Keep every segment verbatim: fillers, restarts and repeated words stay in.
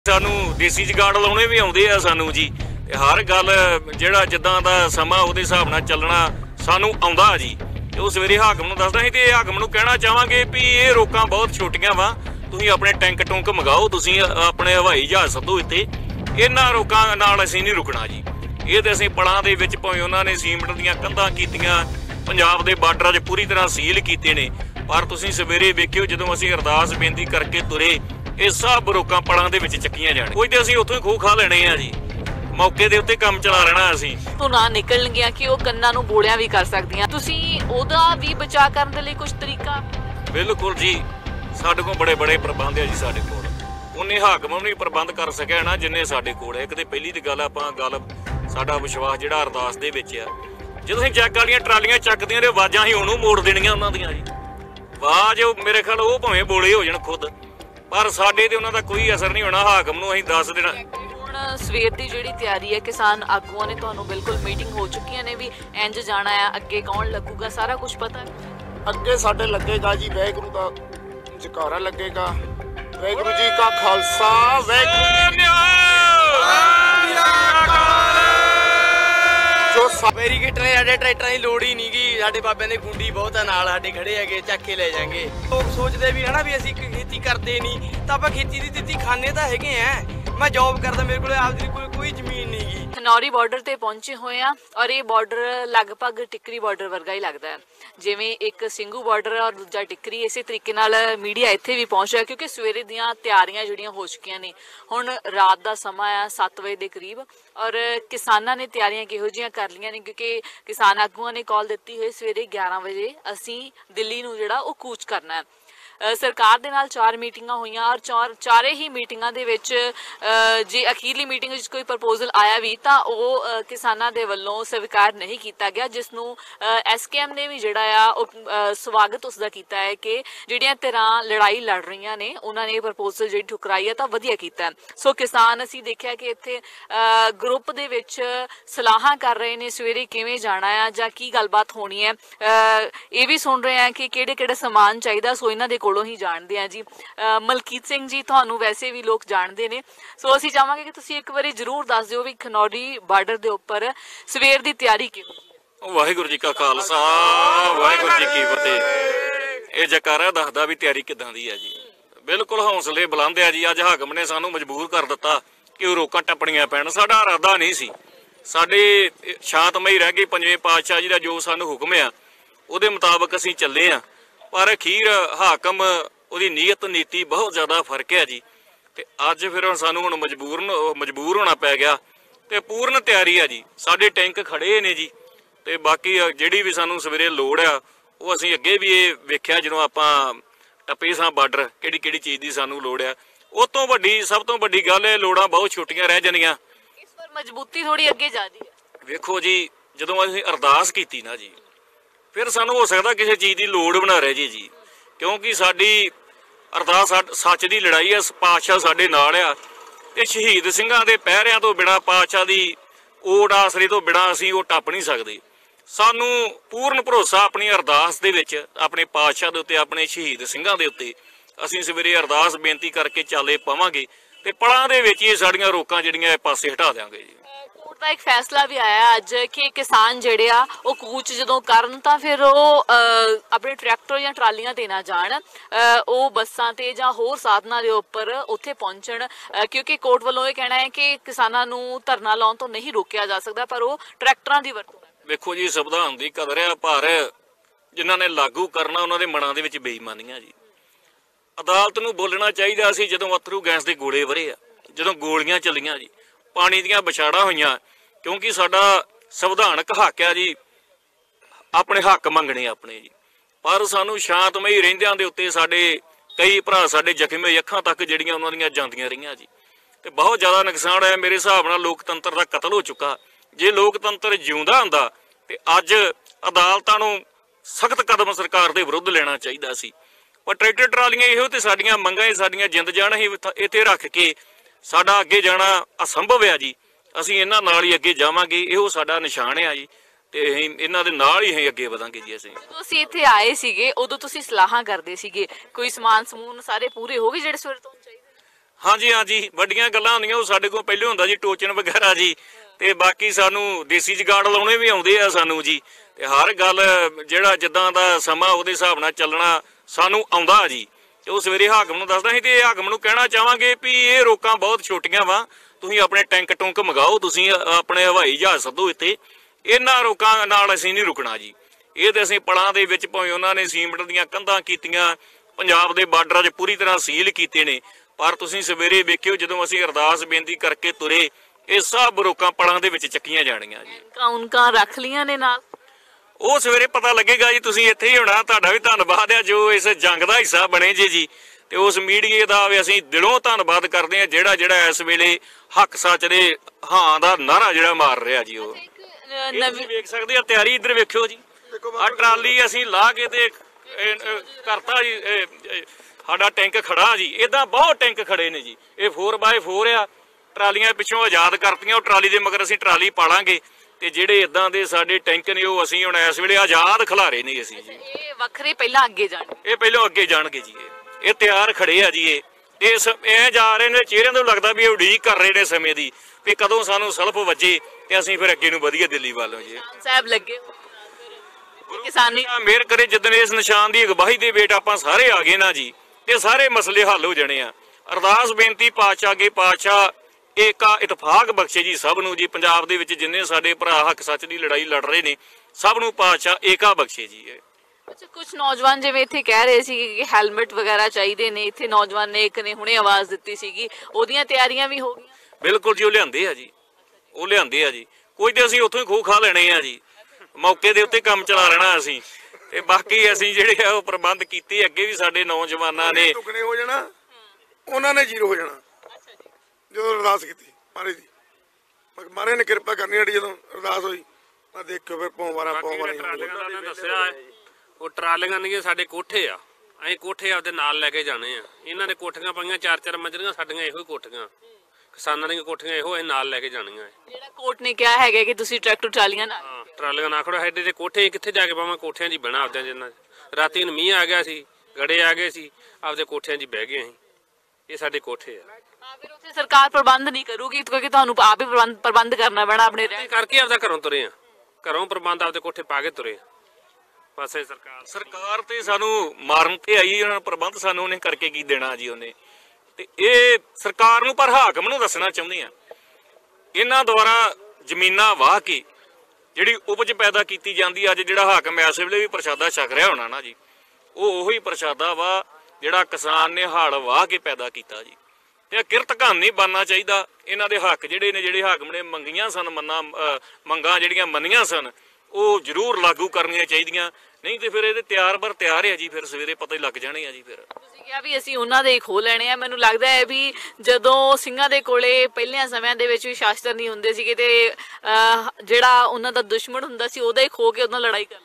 सानू देसी जुगाड़ लाने भी आउंदे आ सानू जी ते हर गल जिहड़ा जिद्दां दा समा उहदे हिसाब नाल चलना सानू आउंदा जी। ते उस सवेरे हाकम नूं दसदा सी ते हाकम नूं कहना चाहांगे भी ये रोकां बहुत छोटियां वा, तुसीं अपने टैंक टुंक मंगाओ, तुसीं अपने हवाई जहाज सद्दो इत्थे, इन्हां रोकां नाल असीं नहीं रुकना जी। ये ते असीं पड़ां दे विच भावें उन्हां ने सीमट दीयां कंधां कीतीआं, पंजाब दे बार्डरां 'च पूरी तरह सील कीते ने, पर तुसीं सवेरे वेखिओ जदों असीं अरदास बेनती करके तुरे ये सब रोकां पड़ां दे विच चक्कीਆਂ जाण, कोई ते असीं उत्थों ही खूह खा लेने आ जी, मौके ਦੇ ਉੱਤੇ ਕੰਮ ਚਲਾ ਲੈਣਾ ਅਸੀਂ। ਤੋਂ ਨਾ ਨਿਕਲ ਗਿਆ ਕਿ ਉਹ ਕੰਨਾਂ ਨੂੰ ਗੋਲਿਆਂ ਵੀ ਕਰ ਸਕਦੀਆਂ, ਤੁਸੀਂ ਉਹਦਾ ਵੀ ਬਚਾਅ ਕਰਨ ਦੇ ਲਈ ਕੁਝ ਤਰੀਕਾ? ਬਿਲਕੁਲ ਜੀ, ਸਾਡੇ ਕੋਲ ਬੜੇ ਬੜੇ ਪ੍ਰਬੰਧ ਆ ਜੀ। ਸਾਡੇ ਕੋਲ ਉਹਨੇ ਹਾਕਮ ਨਹੀਂ ਪ੍ਰਬੰਧ ਕਰ ਸਕਿਆ ਨਾ ਜਿੰਨੇ ਸਾਡੇ ਕੋਲ ਹੈ। ਕਿਤੇ ਪਹਿਲੀ ਤੇ ਗੱਲ ਆਪਾਂ ਗੱਲ ਸਾਡਾ ਵਿਸ਼ਵਾਸ ਜਿਹੜਾ ਅਰਦਾਸ ਦੇ ਵਿੱਚ ਆ, ਜਦੋਂ ਅਸੀਂ ਚੈੱਕ ਵਾਲੀਆਂ ਟਰਾਲੀਆਂ ਚੱਕਦੀਆਂ ਨੇ ਆਵਾਜ਼ਾਂ ਹੀ ਉਹਨੂੰ ਮੋੜ ਦੇਣੀਆਂ ਉਹਨਾਂ ਦੀਆਂ ਜੀ। ਆਵਾਜ਼ ਮੇਰੇ ਖਿਆਲ ਉਹ ਭਾਵੇਂ ਬੋਲੇ ਹੋ ਜਾਣ ਖੁਦ, ਪਰ ਸਾਡੇ ਤੇ ਉਹਨਾਂ ਦਾ ਕੋਈ ਅਸਰ ਨਹੀਂ ਹੋਣਾ। ਹਾਕਮ ਨੂੰ ਅਸੀਂ ਦੱਸ ਦੇਣਾ। ਹੁਣ ਸਵੇਰ ਦੀ ਜਿਹੜੀ ਤਿਆਰੀ ਹੈ, ਕਿਸਾਨ ਆਗੂਆਂ ਨੇ ਤੁਹਾਨੂੰ ਬਿਲਕੁਲ ਮੀਟਿੰਗ ਹੋ ਚੁੱਕੀਆਂ ਨੇ ਵੀ ਇੰਜ ਜਾਣਾ ਆ, ਅੱਗੇ ਕੌਣ ਲੱਗੂਗਾ, ਸਾਰਾ ਕੁਝ ਪਤਾ? ਅੱਗੇ ਸਾਡੇ ਲੱਗੇਗਾ ਜੀ ਵਾਹਿਗੁਰੂ ਦਾ ਜਕਾਰਾ ਲੱਗੇਗਾ, ਵਾਹਿਗੁਰੂ ਜੀ ਕਾ ਖਾਲਸਾ ਵਾਹਿਗੁਰੂ ਜੀ ਜੋ ਬੈਰੀਕੇਟਰ ਨੇ ਸਾਡੇ ਟਰੈਕਟਰਾਂ ਦੀ ਲੋੜ ਹੀ ਨਹੀਂ ਗੀ, ਸਾਡੇ ਬਾਬਿਆਂ ਦੇ ਗੁੰਡੀ ਬਹੁਤ ਆ ਨਾਲ, ਸਾਡੇ ਖੜੇ ਹੈਗੇ, ਚੱਕ ਕੇ ਲੈ ਜਾਾਂਗੇ। ਲੋਕ ਸੋਚਦੇ ਵੀ ਹਨਾ ਵੀ ਅਸੀਂ ਖੇਤੀ ਕਰਦੇ ਨਹੀਂ, ਤਾਂ ਆਪਾਂ ਖੇਤੀ ਦੀ ਦਿੱਤੀ ਖਾਨੇ ਤਾਂ ਹੈਗੇ ਆ। ਮੈਂ ਜੌਬ ਕਰਦਾ, ਮੇਰੇ ਕੋਲ ਆਪਦੀ ਕੋਈ ਕੋਈ ਜ਼ਮੀਨ ਨਹੀਂ ਗੀ। ਖਨੌਰੀ ਬਾਰਡਰ ਤੇ ਪਹੁੰਚੇ ਹੋਏ ਆ ਔਰ ਇਹ ਬਾਰਡਰ ਲਗਭਗ ਟਿੱਕਰੀ ਬਾਰਡਰ ਵਰਗਾ ਹੀ ਲੱਗਦਾ ਹੈ, ਜਿਵੇਂ ਇੱਕ ਸਿੰਘੂ ਬਾਰਡਰ ਔਰ ਦੂਜਾ ਟਿੱਕਰੀ। ਇਸੇ ਤਰੀਕੇ ਨਾਲ ਮੀਡੀਆ ਇੱਥੇ ਵੀ ਪਹੁੰਚਿਆ ਕਿਉਂਕਿ ਸਵੇਰੇ ਦੀਆਂ ਤਿਆਰੀਆਂ ਜਿਹੜੀਆਂ ਹੋ ਚੁੱਕੀਆਂ ਨੇ। ਹੁਣ ਰਾਤ ਦਾ ਸਮਾਂ ਆ ਸੱਤ ਵਜੇ ਦੇ ਕਰੀਬ ਔਰ ਕਿਸਾਨਾਂ ਨੇ ਤਿਆਰੀਆਂ ਕਿਹੋ ਜਿਹੀਆਂ ਕਰ ਲਈਆਂ ਨੇ ਕਿਉਂਕਿ ਕਿਸਾਨ ਆਗੂਆਂ ਨੇ ਕਾਲ ਦਿੱਤੀ ਹੋਈ ਸਵੇਰੇ ਗਿਆਰਾਂ ਵਜੇ ਅਸੀਂ ਦਿੱਲੀ ਨੂੰ ਜਿਹੜਾ ਉਹ ਕੂਚ ਕਰਨਾ ਹੈ। ਸਰਕਾਰ ਦੇ ਨਾਲ ਚਾਰ ਮੀਟਿੰਗਾਂ ਹੋਈਆਂ ਔਰ ਚਾਰ ਚਾਰੇ ਹੀ ਮੀਟਿੰਗਾਂ ਦੇ ਵਿੱਚ ਜੇ ਅਖੀਰਲੀ ਮੀਟਿੰਗ ਵਿੱਚ ਕੋਈ ਪ੍ਰਪੋਜ਼ਲ ਆਇਆ ਵੀ ਤਾਂ ਉਹ ਕਿਸਾਨਾਂ ਦੇ ਵੱਲੋਂ ਸਵੀਕਾਰ ਨਹੀਂ ਕੀਤਾ ਗਿਆ, ਜਿਸ ਨੂੰ ਐਸ ਕੇ ਐਮ ਨੇ ਵੀ ਜਿਹੜਾ ਆ ਉਹ ਸਵਾਗਤ ਉਸਦਾ ਕੀਤਾ ਹੈ ਕਿ ਜਿਹੜੀਆਂ ਧਿਰਾਂ ਲੜਾਈ ਲੜ ਰਹੀਆਂ ਨੇ ਉਹਨਾਂ ਨੇ ਇਹ ਪ੍ਰਪੋਜ਼ਲ ਜਿਹੜੀ ਠੁਕਰਾਈ ਹੈ ਤਾਂ ਵਧੀਆ ਕੀਤਾ। ਸੋ ਕਿਸਾਨ ਅਸੀਂ ਦੇਖਿਆ ਕਿ ਇੱਥੇ ਗਰੁੱਪ ਦੇ ਵਿੱਚ ਸਲਾਹਾਂ ਕਰ ਰਹੇ ਨੇ ਸਵੇਰੇ ਕਿਵੇਂ ਜਾਣਾ ਆ ਜਾਂ ਕੀ ਗੱਲਬਾਤ ਹੋਣੀ ਹੈ। ਇਹ ਵੀ ਸੁਣ ਰਹੇ ਆ ਕਿ ਕਿਹੜੇ ਕਿਹੜੇ ਸਮਾਨ ਚਾਹੀਦਾ, ਸੋ ਇਹਨਾਂ ਦੇ ਕੋਲੋਂ ਹੀ ਜਾਣਦੇ ਆ ਜੀ। ਮਲਕੀਤ ਸਿੰਘ ਜੀ ਤੁਹਾਨੂੰ ਵੈਸੇ ਵੀ ਲੋਕ ਜਾਣਦੇ ਨੇ, ਸੋ ਅਸੀਂ ਚਾਹਾਂਗੇ ਕਿ ਤੁਸੀਂ ਇੱਕ ਵਾਰੀ ਜ਼ਰੂਰ ਦੱਸ ਦਿਓ ਵੀ ਖਨੌਰੀ ਬਾਰਡਰ ਦੇ ਉੱਪਰ ਸਵੇਰ ਦੀ ਤਿਆਰੀ ਕਿਉਂ? ਵਾਹਿਗੁਰੂ ਜੀ ਕਾ ਖਾਲਸਾ ਵਾਹਿਗੁਰੂ ਜੀ ਕੀ ਫਤਿਹ। ਇਹ ਜਕਾਰਾ ਦੱਸਦਾ ਵੀ ਤਿਆਰੀ ਕਿੱਦਾਂ ਦੀ ਆ ਜੀ। ਬਿਲਕੁਲ ਹੌਸਲੇ ਬੁਲੰਦ ਆ ਜੀ। ਅੱਜ ਹਾਕਮ ਨੇ ਸਾਨੂੰ ਮਜਬੂਰ ਕਰ ਦਿੱਤਾ ਕਿ ਉਹ ਰੋਕਾਂ ਟੱਪਣੀਆਂ ਪੈਣ। ਸਾਡਾ ਇਰਾਦਾ ਨਹੀਂ ਸੀ, ਸਾਡੇ ਸ਼ਾਂਤਮਈ ਰਹਿ ਗਏ। ਪੰਜਵੇਂ ਪਾਤਸ਼ਾਹ ਜੀ ਦਾ ਜੋ ਸਾਨੂੰ ਹੁਕਮ ਆ ਉਹਦੇ ਮੁਤਾਬਕ ਅਸੀਂ ਚੱਲੇ ਆ, ਪਰ ਅਖੀਰ ਹਾਕਮ ਉਹਦੀ ਨੀਅਤ ਨੀਤੀ ਬਹੁਤ ਜ਼ਿਆਦਾ ਫਰਕ ਹੈ ਜੀ। ਤੇ ਅੱਜ ਫਿਰ ਸਾਨੂੰ ਹੁਣ ਮਜਬੂਰ ਮਜਬੂਰ ਹੋਣਾ ਪੈ ਗਿਆ ਤੇ ਪੂਰਨ ਤਿਆਰੀ ਆ ਜੀ। ਸਾਡੇ ਟੈਂਕ ਖੜੇ ਨੇ ਜੀ ਤੇ ਬਾਕੀ ਜਿਹੜੀ ਵੀ ਸਾਨੂੰ ਸਵੇਰੇ ਲੋੜ ਆ ਉਹ ਅਸੀਂ ਅੱਗੇ ਵੀ ਇਹ ਵੇਖਿਆ ਜਦੋਂ ਆਪਾਂ ਟੱਪੇ ਸਾਂ ਬਾਰਡਰ, ਕਿਹੜੀ ਕਿਹੜੀ ਚੀਜ਼ ਦੀ ਸਾਨੂੰ ਲੋੜ ਆ। ਉਹ ਤੋਂ ਵੱਡੀ ਸਭ ਤੋਂ ਵੱਡੀ ਗੱਲ ਇਹ ਲੋੜਾਂ ਬਹੁਤ ਛੋਟੀਆਂ ਰਹਿ ਜਾਂਦੀਆਂ, ਇਸ ਵਾਰ ਮਜ਼ਬੂਤੀ ਥੋੜੀ ਅੱਗੇ ਜਾਂਦੀ ਹੈ। ਵੇਖੋ ਜੀ, ਜਦੋਂ ਅਸੀਂ ਅਰਦਾਸ ਕੀਤੀ ਨਾ ਜੀ, ਫਿਰ ਸਾਨੂੰ ਹੋ ਸਕਦਾ ਕਿਸੇ ਚੀਜ਼ ਦੀ ਲੋੜ ਬਣਾ ਰਹਿ ਜੇ ਜੀ, ਕਿਉਂਕਿ ਸਾਡੀ ਅਰਦਾਸ ਸੱਚ ਦੀ ਲੜਾਈ ਆ। ਪਾਤਸ਼ਾਹ ਸਾਡੇ ਨਾਲ ਆ ਤੇ ਸ਼ਹੀਦ ਸਿੰਘਾਂ ਦੇ ਪਹਿਰਿਆਂ ਤੋਂ ਬਿਨਾਂ, ਪਾਤਸ਼ਾਹ ਦੀ ਓਟ ਆਸਰੇ ਤੋਂ ਬਿਨਾਂ ਅਸੀਂ ਉਹ ਟੱਪ ਨਹੀਂ ਸਕਦੇ। ਸਾਨੂੰ ਪੂਰਨ ਭਰੋਸਾ ਆਪਣੀ ਅਰਦਾਸ ਦੇ ਵਿੱਚ ਆਪਣੇ ਪਾਤਸ਼ਾਹ ਦੇ ਉੱਤੇ, ਆਪਣੇ ਸ਼ਹੀਦ ਸਿੰਘਾਂ ਦੇ ਉੱਤੇ। ਅਸੀਂ ਸਵੇਰੇ ਅਰਦਾਸ ਬੇਨਤੀ ਕਰਕੇ ਚਾਲੇ ਪਾਵਾਂਗੇ ਤੇ ਪਲਾਂ ਦੇ ਵਿੱਚ ਹੀ ਸਾਡੀਆਂ ਰੋਕਾਂ ਜਿਹੜੀਆਂ ਪਾਸੇ ਹਟਾ ਦਿਆਂਗੇ ਜੀ। ਕੋਰਟ ਦਾ ਇੱਕ ਫੈਸਲਾ ਵੀ ਆਇਆ ਅੱਜ ਕਿ ਕਿਸਾਨ ਜਿਹੜੇ ਆ ਉਹ ਕੂਚ ਜਦੋਂ ਕਰਨ ਤਾਂ ਫਿਰ ਉਹ ਆਪਣੇ ਟਰੈਕਟਰ ਜਾਂ ਟਰਾਲੀਆਂ ਤੇ ਨਾ ਜਾਣ, ਉਹ ਬੱਸਾਂ ਤੇ ਜਾਂ ਹੋਰ ਸਾਧਨਾਂ ਦੇ ਉੱਪਰ ਉੱਥੇ ਪਹੁੰਚਣ, ਕਿਉਂਕਿ ਕੋਰਟ ਵੱਲੋਂ ਇਹ ਕਹਿਣਾ ਹੈ ਕਿ ਕਿਸਾਨਾਂ ਨੂੰ ਧਰਨਾ ਲਾਉਣ ਤੋਂ ਨਹੀਂ ਰੋਕਿਆ ਜਾ ਸਕਦਾ, ਪਰ ਉਹ ਟਰੈਕਟਰਾਂ ਦੀ ਵਰਤੋਂ। ਵੇਖੋ ਜੀ, ਸੰਵਿਧਾਨ ਦੀ ਕਦਰ ਆ, ਪਰ ਜਿਨ੍ਹਾਂ ਨੇ ਲਾਗੂ ਕਰਨਾ ਉਹਨਾਂ ਦੇ ਮਨਾਂ ਦੇ ਵਿੱਚ ਬੇਈਮਾਨੀਆਂ ਜੀ। ਅਦਾਲਤ ਨੂੰ ਬੋਲਣਾ ਚਾਹੀਦਾ ਸੀ ਜਦੋਂ ਅਥਰੂ ਗੈਸ ਦੇ ਗੋਲੇ ਵਰੇ ਆ, ਜਦੋਂ ਗੋਲੀਆਂ ਚੱਲੀਆਂ ਜੀ, ਪਾਣੀ ਦੀਆਂ ਵਿਛਾੜਾਂ ਹੋਈਆਂ, ਕਿਉਂਕਿ ਸਾਡਾ ਸੰਵਿਧਾਨਕ ਹੱਕ ਆ ਜੀ ਆਪਣੇ ਹੱਕ ਮੰਗਣੇ ਆਪਣੇ ਜੀ। ਪਰ ਸਾਨੂੰ ਸ਼ਾਂਤਮਈ ਰਹਿੰਦਿਆਂ ਦੇ ਉੱਤੇ ਸਾਡੇ ਕਈ ਭਰਾ ਸਾਡੇ ਜ਼ਖਮੀ ਹੋਏ, ਅੱਖਾਂ ਤੱਕ ਜਿਹੜੀਆਂ ਉਹਨਾਂ ਦੀਆਂ ਜਾਂਦੀਆਂ ਰਹੀਆਂ ਜੀ, ਤੇ ਬਹੁਤ ਜ਼ਿਆਦਾ ਨੁਕਸਾਨ ਹੋਇਆ। ਮੇਰੇ ਹਿਸਾਬ ਨਾਲ ਲੋਕਤੰਤਰ ਦਾ ਕਤਲ ਹੋ ਚੁੱਕਾ। ਜੇ ਲੋਕਤੰਤਰ ਜਿਉਂਦਾ ਹੁੰਦਾ ਤੇ ਅੱਜ ਅਦਾਲਤਾਂ ਨੂੰ ਸਖਤ ਕਦਮ ਸਰਕਾਰ ਦੇ ਵਿਰੁੱਧ ਲੈਣਾ ਚਾਹੀਦਾ ਸੀ, ਪਰ ਟਰੈਕਟਰ ਟਰਾਲੀਆਂ ਇਹੋ ਤੇ ਸਾਡੀਆਂ ਮੰਗਾਂ, ਸਾਡੀਆਂ ਜਿੰਦ ਜਾਨ ਹੀ ਇੱਥੇ ਰੱਖ ਕੇ ਸਾਡਾ ਅੱਗੇ ਜਾਣਾ ਅਸੰਭਵ ਆ ਜੀ। ਅਸੀਂ ਇਹਨਾਂ ਨਾਲ ਹੀ ਅੱਗੇ ਜਾਵਾਂਗੇ, ਇਹੋ ਸਾਡਾ ਨਿਸ਼ਾਨ ਆ ਜੀ, ਤੇ ਅਸੀਂ ਇਹਨਾਂ ਦੇ ਨਾਲ ਹੀ ਅਸੀਂ ਅੱਗੇ ਵਧਾਂਗੇ ਜੀ। ਅਸੀਂ ਤੁਸੀਂ ਇੱਥੇ ਆਏ ਸੀਗੇ, ਉਦੋਂ ਤੁਸੀਂ ਸਲਾਹਾਂ ਕਰਦੇ ਸੀਗੇ, ਕੋਈ ਸਮਾਨ ਸਮੂਨ ਸਾਰੇ ਪੂਰੇ ਹੋ ਗਏ ਜਿਹੜੇ ਸਵੇਰ ਤੋਂ ਚਾਹੀਦੇ? ਹਾਂਜੀ ਹਾਂਜੀ ਵੱਡੀਆਂ ਗੱਲਾਂ ਹੁੰਦੀਆਂ ਉਹ ਸਾਡੇ ਕੋਲ ਪਹਿਲੇ ਹੁੰਦਾ ਜੀ ਟੋਚਨ ਵਗੈਰਾ ਜੀ ਤੇ ਬਾਕੀ ਸਾਨੂੰ ਦੇਸੀ ਜਗਾੜ ਲਾਉਣੇ ਵੀ ਆਉਂਦੇ ਆ ਸਾਨੂੰ ਜੀ ਤੇ ਹਰ ਗੱਲ ਜਿਹੜਾ ਜਿੱਦਾਂ ਦਾ ਸਮਾਂ ਉਹਦੇ ਹਿਸਾਬ ਨਾਲ ਚੱਲਣਾ ਸਾਨੂੰ ਆਉਂਦਾ ਜੀ ਤੇ ਉਹ ਸਵੇਰੇ ਹਾਕਮ ਨੂੰ ਦੱਸਦਾ ਸੀ ਤੇ ਹਾਕਮ ਨੂੰ ਕਹਿਣਾ ਚਾਹਾਂਗੇ ਵੀ ਇਹ ਰੋਕਾਂ ਬਹੁਤ ਛੋਟੀਆਂ ਵਾ ਤੁਸੀਂ ਆਪਣੇ ਟੈਂਕ ਟੁੰਕ ਮੰਗਾਓ ਤੁਸੀਂ ਆਪਣੇ ਹਵਾਈ ਜਹਾਜ਼ ਸੱਦੋ ਇੱਥੇ ਇਹਨਾਂ ਰੋਕਾਂ ਨਾਲ ਅਸੀਂ ਨਹੀਂ ਰੁਕਣਾ ਜੀ ਇਹ ਤੇ ਅਸੀਂ ਪਲਾਂ ਦੇ ਵਿੱਚ ਭਾਵੇਂ ਉਹਨਾਂ ਨੇ ਸੀਮਿੰਟ ਦੀਆਂ ਕੰਧਾਂ ਕੀਤੀਆਂ ਪੰਜਾਬ ਦੇ ਬਾਰਡਰਾਂ 'ਚ ਪੂਰੀ ਤਰ੍ਹਾਂ ਸੀਲ ਕੀਤੇ ਨੇ ਪਰ ਤੁਸੀਂ ਸਵੇਰੇ ਵੇਖਿਓ ਜਦੋਂ ਅਸੀਂ ਅਰਦਾਸ ਬੇਨਤੀ ਕਰਕੇ ਤੁਰੇ ਇਹ ਸਭ ਰੋਕਾਂ ਪਲਾਂ ਦੇ ਵਿੱਚ ਚੱਕੀਆਂ ਜਾਣੀਆਂ ਜੀ ਕੌਨਕਾਂ ਰੱਖ ਲੀਆਂ ਨੇ ਨਾਲ ਉਹ ਸਵੇਰੇ ਪਤਾ ਲੱਗੇਗਾ ਜੀ ਤੁਸੀਂ ਇੱਥੇ ਹੀ ਹੋਣਾ ਤੁਹਾਡਾ ਵੀ ਧੰਨਵਾਦ ਆ ਜੋ ਇਸ ਜੰਗ ਦਾ ਹਿੱਸਾ ਬਣੇ ਜੇ ਜੀ ਤੇ ਉਸ ਮੀਡੀਏ ਦਾ ਵੀ ਅਸੀਂ ਦਿਲੋਂ ਧੰਨਵਾਦ ਕਰਦੇ ਹਾਂ ਜਿਹੜਾ ਜਿਹੜਾ ਇਸ ਵੇਲੇ ਹੱਕ ਸੱਚ ਦੇ ਹਾਂ ਦਾ ਨਾਰਾ ਜਿਹੜਾ ਮਾਰ ਰਿਹਾ ਜੀ ਉਹ ਨਵੀਂ ਵੇਖ ਸਕਦੇ ਆ ਤਿਆਰੀ ਇੱਧਰ ਵੇਖਿਓ ਜੀ ਆ ਟਰਾਲੀ ਅਸੀਂ ਲਾ ਕੇ ਤੇ ਕਰਤਾ ਜੀ ਸਾਡਾ ਟੈਂਕ ਖੜਾ ਜੀ ਇਦਾਂ ਬਹੁਤ ਟੈਂਕ ਖੜੇ ਨੇ ਜੀ ਇਹ ਫੋਰ ਬਾਏ ਫੋਰ ਆ ਟਰਾਲੀਆਂ ਪਿੱਛੋਂ ਆਜ਼ਾਦ ਕਰਤੀਆਂ ਉਹ ਟਰਾਲੀ ਦੇ ਮਗਰ ਅਸੀਂ ਟਰਾਲੀ ਪਾਲਾਂਗੇ ਤੇ ਜਿਹੜੇ ਇਦਾਂ ਦੇ ਸਾਡੇ ਟੈਂਕ ਨੇ ਉਹ ਅਸੀਂ ਹੁਣ ਇਸ ਵੇਲੇ ਆਜ਼ਾਦ ਖਿਲਾਰੇ ਨੇ ਅਸੀਂ ਜੀ ਇਹ ਵੱਖਰੇ ਪਹਿਲਾਂ ਅੱਗੇ ਜਾਣਗੇ ਇਹ ਪਹਿਲਾਂ ਅੱਗੇ ਜਾਣਗੇ ਜੀ ਇਹ ਇਹ ਤਿਆਰ ਖੜੇ ਆ ਜੀ ਇਹ ਇਸ ਇਹ ਜਾ ਰਹੇ ਨੇ ਚਿਹਰਿਆਂ ਤੋਂ ਲੱਗਦਾ ਵੀ ਇਹ ਉਡੀਕ ਕਰ ਰਹੇ ਨੇ ਸਮੇਂ ਦੀ ਵੀ ਕਦੋਂ ਸਾਨੂੰ ਸਲਫ ਵੱਜੇ ਤੇ ਅਸੀਂ ਫਿਰ ਅੱਗੇ ਨੂੰ ਵਧੀਆ ਦਿੱਲੀ ਵੱਲੋਂ ਜੀ ਸਾਹਿਬ ਲੱਗੇ ਕਿਸਾਨੀ ਮਿਹਰ ਕਰੇ ਜਿੱਦਣ ਇਸ ਨਿਸ਼ਾਨ ਦੀ ਅਗਵਾਈ ਦੇ ਵੇਟ ਆਪਾਂ ਸਾਰੇ ਆ ਗਏ ਨਾ ਜੀ ਤੇ ਸਾਰੇ ਮਸਲੇ ਹੱਲ ਹੋ ਜਾਣੇ ਆ ਅਰਦਾਸ ਬੇਨਤੀ ਪਾਤਸ਼ਾਹ ਅੱਗੇ ਪਾਤਸ਼ਾਹ ਏਕਾ ਇਤਫਾਕ ਬਖਸ਼ੇ ਜੀ ਸਭ ਨੂੰ ਜੀ ਪੰਜਾਬ ਦੇ ਵਿੱਚ ਜਿੰਨੇ ਸਾਡੇ ਭਰਾ ਹੱਕ ਸੱਚ ਦੀ ਲੜਾਈ ਲੜ ਰਹੇ ਨੇ ਸਭ ਨੂੰ ਪਾਤਸ਼ਾਹ ਏਕਾ ਬਖਸ਼ੇ ਜੀ ਅੱਛਾ ਕੁਝ ਨੌਜਵਾਨ ਜਿਵੇਂ ਇੱਥੇ ਕਹਿ ਰਹੇ ਸੀ ਕਿ ਹੈਲਮਟ ਵਗੈਰਾ ਚਾਹੀਦੇ ਨੇ ਇੱਥੇ ਨੌਜਵਾਨ ਨੇ ਇੱਕ ਨੇ ਹੁਣੇ ਆਵਾਜ਼ ਦਿੱਤੀ ਸੀਗੀ ਉਹਦੀਆਂ ਤਿਆਰੀਆਂ ਵੀ ਹੋ ਗਈਆਂ ਬਿਲਕੁਲ ਜੀ ਉਹ ਲਿਆਂਦੇ ਆ ਜੀ ਉਹ ਲਿਆਂਦੇ ਆ ਜੀ ਕੋਈ ਤੇ ਅਸੀਂ ਉੱਥੋਂ ਹੀ ਖੋਹ ਖਾ ਲੈਣੇ ਆ ਜੀ ਮੌਕੇ ਦੇ ਉੱਤੇ ਕੰਮ ਚਲਾ ਲੈਣਾ ਅਸੀਂ ਤੇ ਬਾਕੀ ਅਸੀਂ ਜਿਹੜੇ ਆ ਉਹ ਪ੍ਰਬੰਧ ਕੀਤੇ ਅੱਗੇ ਵੀ ਸਾਡੇ ਨੌਜਵਾਨਾਂ ਨੇ ਟੁਕੜੇ ਹੋ ਜਾਣਾ ਉਹਨਾਂ ਨੇ ਜ਼ੀਰੋ ਹੋ ਜਾਣਾ ਜਦੋਂ ਅਰਦਾਸ ਕੀਤੀ ਮਹਾਰਾਜ ਦੀ ਮਹਾਰਾਜ ਨੇ ਕਿਰਪਾ ਕਰਨੀ ਸਾਡੀ ਜਦੋਂ ਅਰਦਾਸ ਹੋਈ ਆ ਦੇਖਿਓ ਫਿਰ ਪੌਵਾਰਾ ਪੌਵਾਰਾ ਦੱਸਿਆ ਉਹ ਟਰਾਲੀਆਂ ਨਹੀਂ ਸਾਡੇ ਕੋਠੇ ਆ ਅਸੀਂ ਕੋਠੇ ਆਪਦੇ ਨਾਲ ਲੈ ਕੇ ਜਾਣੇ ਆ ਇਹਨਾਂ ਨੇ ਕੋਠੀਆਂ ਪਾਈਆਂ ਚਾਰ ਚਾਰ ਮੰਜ਼ਲੀਆਂ ਸਾਡੀਆਂ ਇਹੋ ਹੀ ਕੋਠੀਆਂ ਕਿਸਾਨਾਂ ਦੀਆਂ ਕੋਠੀਆਂ ਇਹੋ ਅਸੀਂ ਨਾਲ ਲੈ ਕੇ ਜਾਣੀਆਂ ਜਿਹੜਾ ਕੋਰਟ ਨੇ ਕਿਹਾ ਹੈਗਾ ਕਿ ਤੁਸੀਂ ਟਰੈਕਟਰ ਟਰਾਲੀਆਂ ਨਾਲ ਹਾਂ ਟਰਾਲੀਆਂ ਨਾ ਖੜੋ ਸਾਡੇ ਤੇ ਕੋਠੇ ਕਿੱਥੇ ਜਾ ਕੇ ਪਾਵਾਂ ਕੋਠਿਆਂ 'ਚ ਬਹਿਣਾ ਆਪਦਿਆਂ ਜਿੰਨਾ ਰਾਤੀ ਨੂੰ ਮੀਂਹ ਆ ਗਿਆ ਸੀ ਗੜੇ ਆ ਗਏ ਸੀ ਆਪਦੇ ਕੋਠਿਆਂ 'ਚ ਬਹਿ ਗਏ ਅਸੀਂ ਇਹ ਸਾਡੇ ਕੋਠੇ ਆ ਹਾਂ ਫਿਰ ਉੱਥੇ ਸਰਕਾਰ ਪ੍ਰਬੰਧ ਨਹੀਂ ਕਰੂਗੀ ਕਿਉਂਕਿ ਤੁਹਾਨੂੰ ਆਪ ਹੀ ਪ੍ਰਬੰਧ ਪ੍ਰਬੰਧ ਕਰਨਾ ਪੈਣਾ ਆਪਣੇ ਰਹਿਣ ਕਰਕੇ ਆਪਦਾ ਘਰੋਂ ਤੁਰੇ ਆ ਘਰੋਂ ਪ੍ਰਬੰਧ ਆਪਦੇ ਕੋਠੇ ਪਾ ਕੇ ਤੁਰੇ ਪਾਸੇ ਸਰਕਾਰ ਸਰਕਾਰ ਤੇ ਸਾਨੂੰ ਮਾਰਨ ਤੇ ਆਈ ਉਹਨਾਂ ਪ੍ਰਬੰਧ ਸਾਨੂੰ ਉਹਨੇ ਕਰਕੇ ਕੀ ਦੇਣਾ ਜੀ ਉਹਨੇ ਤੇ ਇਹ ਸਰਕਾਰ ਨੂੰ ਪਰ ਹਾਕਮ ਨੂੰ ਦੱਸਣਾ ਚਾਹੁੰਦੇ ਆ ਇਹਨਾਂ ਦੁਆਰਾ ਜ਼ਮੀਨਾਂ ਵਾਹ ਕੇ ਜਿਹੜੀ ਉਪਜ ਪੈਦਾ ਕੀਤੀ ਜਾਂਦੀ ਅੱਜ ਜਿਹੜਾ ਹਾਕਮ ਇਸ ਵੇਲੇ ਵੀ ਪ੍ਰਸ਼ਾਦਾ ਛਕ ਰਿਹਾ ਹੋਣਾ ਨਾ ਜੀ ਉਹ ਉਹੀ ਪ੍ਰਸ਼ਾਦਾ ਵਾ ਜਿਹੜਾ ਕਿਸਾਨ ਨੇ ਹਲ ਵਾਹ ਕੇ ਪੈਦਾ ਕੀਤਾ ਜੀ ਤੇ ਕਿਰਤ ਘਨ ਨਹੀਂ ਬਣਨਾ ਚਾਹੀਦਾ ਇਹਨਾਂ ਦੇ ਹੱਕ ਜਿਹੜੇ ਨੇ ਜਿਹੜੇ ਹਾਕਮ ਨੇ ਮੰਗੀਆਂ ਸਨ ਮੰਨਾਂ ਮੰਗਾਂ ਜਿਹੜੀਆਂ ਮੰਨੀਆਂ ਸਨ ਉਹ ਜ਼ਰੂਰ ਲਾਗੂ ਕਰਨੀਆਂ ਚਾਹੀਦੀਆਂ ਨਹੀਂ ਤੇ ਫਿਰ ਇਹਦੇ ਤਿਆਰ ਬਰ ਤਿਆਰ ਹੈ ਜੀ ਫਿਰ ਸਵੇਰੇ ਪਤਾ ਹੀ ਲੱਗ ਜਾਣੇ ਆ ਜੀ ਫਿਰ ਤੁਸੀਂ ਕਿਹਾ ਵੀ ਅਸੀਂ ਉਹਨਾਂ ਦੇ ਖੋਹ ਲੈਣੇ ਆ ਮੈਨੂੰ ਲੱਗਦਾ ਹੈ ਵੀ ਜਦੋਂ ਸਿੰਘਾਂ ਦੇ ਕੋਲੇ ਪਹਿਲਿਆਂ ਸਮਿਆਂ ਦੇ ਵਿੱਚ ਵੀ ਸ਼ਾਸਤਰ ਨਹੀਂ ਹੁੰਦੇ ਸੀਗੇ ਤੇ ਜਿਹੜਾ ਉਹਨਾਂ ਦਾ ਦੁਸ਼ਮਣ ਹੁੰਦਾ ਸੀ ਉਹਦਾ ਹੀ ਖੋ ਕੇ ਉਹਨਾਂ ਲੜਾਈ ਕਰ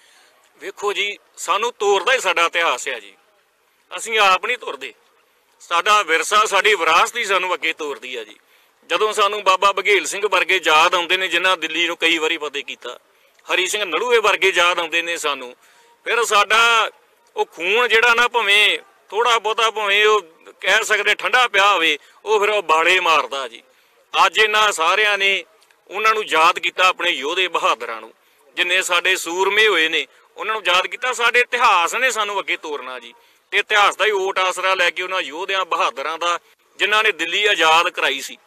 ਵੇਖੋ ਜੀ ਸਾਨੂੰ ਤੋਰਦਾ ਹੀ ਸਾਡਾ ਇਤਿਹਾਸ ਹੈ ਜੀ ਅਸੀਂ ਆਪ ਨਹੀਂ ਤੁਰਦੇ ਸਾਡਾ ਵਿਰਸਾ ਸਾਡੀ ਵਿਰਾਸਤ ਹੀ ਸਾਨੂੰ ਅੱਗੇ ਤੋਰਦੀ ਆ ਜੀ ਜਦੋਂ ਸਾਨੂੰ ਬਾਬਾ ਬਘੇਲ ਸਿੰਘ ਵਰਗੇ ਯਾਦ ਆਉਂਦੇ ਨੇ ਜਿਨ੍ਹਾਂ ਦਿੱਲੀ ਨੂੰ ਕਈ ਵਾਰੀ ਫਤਿਹ ਕੀਤਾ ਹਰੀ ਸਿੰਘ ਨਲੂਏ ਵਰਗੇ ਯਾਦ ਆਉਂਦੇ ਨੇ ਸਾਨੂੰ ਫਿਰ ਸਾਡਾ ਉਹ ਖੂਨ ਜਿਹੜਾ ਨਾ ਭਾਵੇਂ ਥੋੜਾ ਬਹੁਤਾ ਭਾਵੇਂ ਉਹ ਕਹਿ ਸਕਦੇ ਠੰਡਾ ਪਿਆ ਹੋਵੇ ਉਹ ਫਿਰ ਉਹ ਬਾੜੇ ਮਾਰਦਾ ਜੀ ਅੱਜ ਇਹਨਾਂ ਸਾਰਿਆਂ ਨੇ ਉਹਨਾਂ ਨੂੰ ਯਾਦ ਕੀਤਾ ਆਪਣੇ ਯੋਧੇ ਬਹਾਦਰਾਂ ਨੂੰ ਜਿੰਨੇ ਸਾਡੇ ਸੂਰਮੇ ਹੋਏ ਨੇ ਉਹਨਾਂ ਨੂੰ ਯਾਦ ਕੀਤਾ ਸਾਡੇ ਇਤਿਹਾਸ ਨੇ ਸਾਨੂੰ ਅੱਗੇ ਤੋਰਨਾ ਜੀ ਤੇ ਇਤਿਹਾਸ ਦਾ ਹੀ ਓਟ ਆਸਰਾ ਲੈ ਕੇ ਉਹਨਾਂ ਯੋਧਿਆਂ ਬਹਾਦਰਾਂ ਦਾ ਜਿਨ੍ਹਾਂ ਨੇ ਦਿੱਲੀ ਆਜ਼ਾਦ ਕਰਾਈ ਸੀ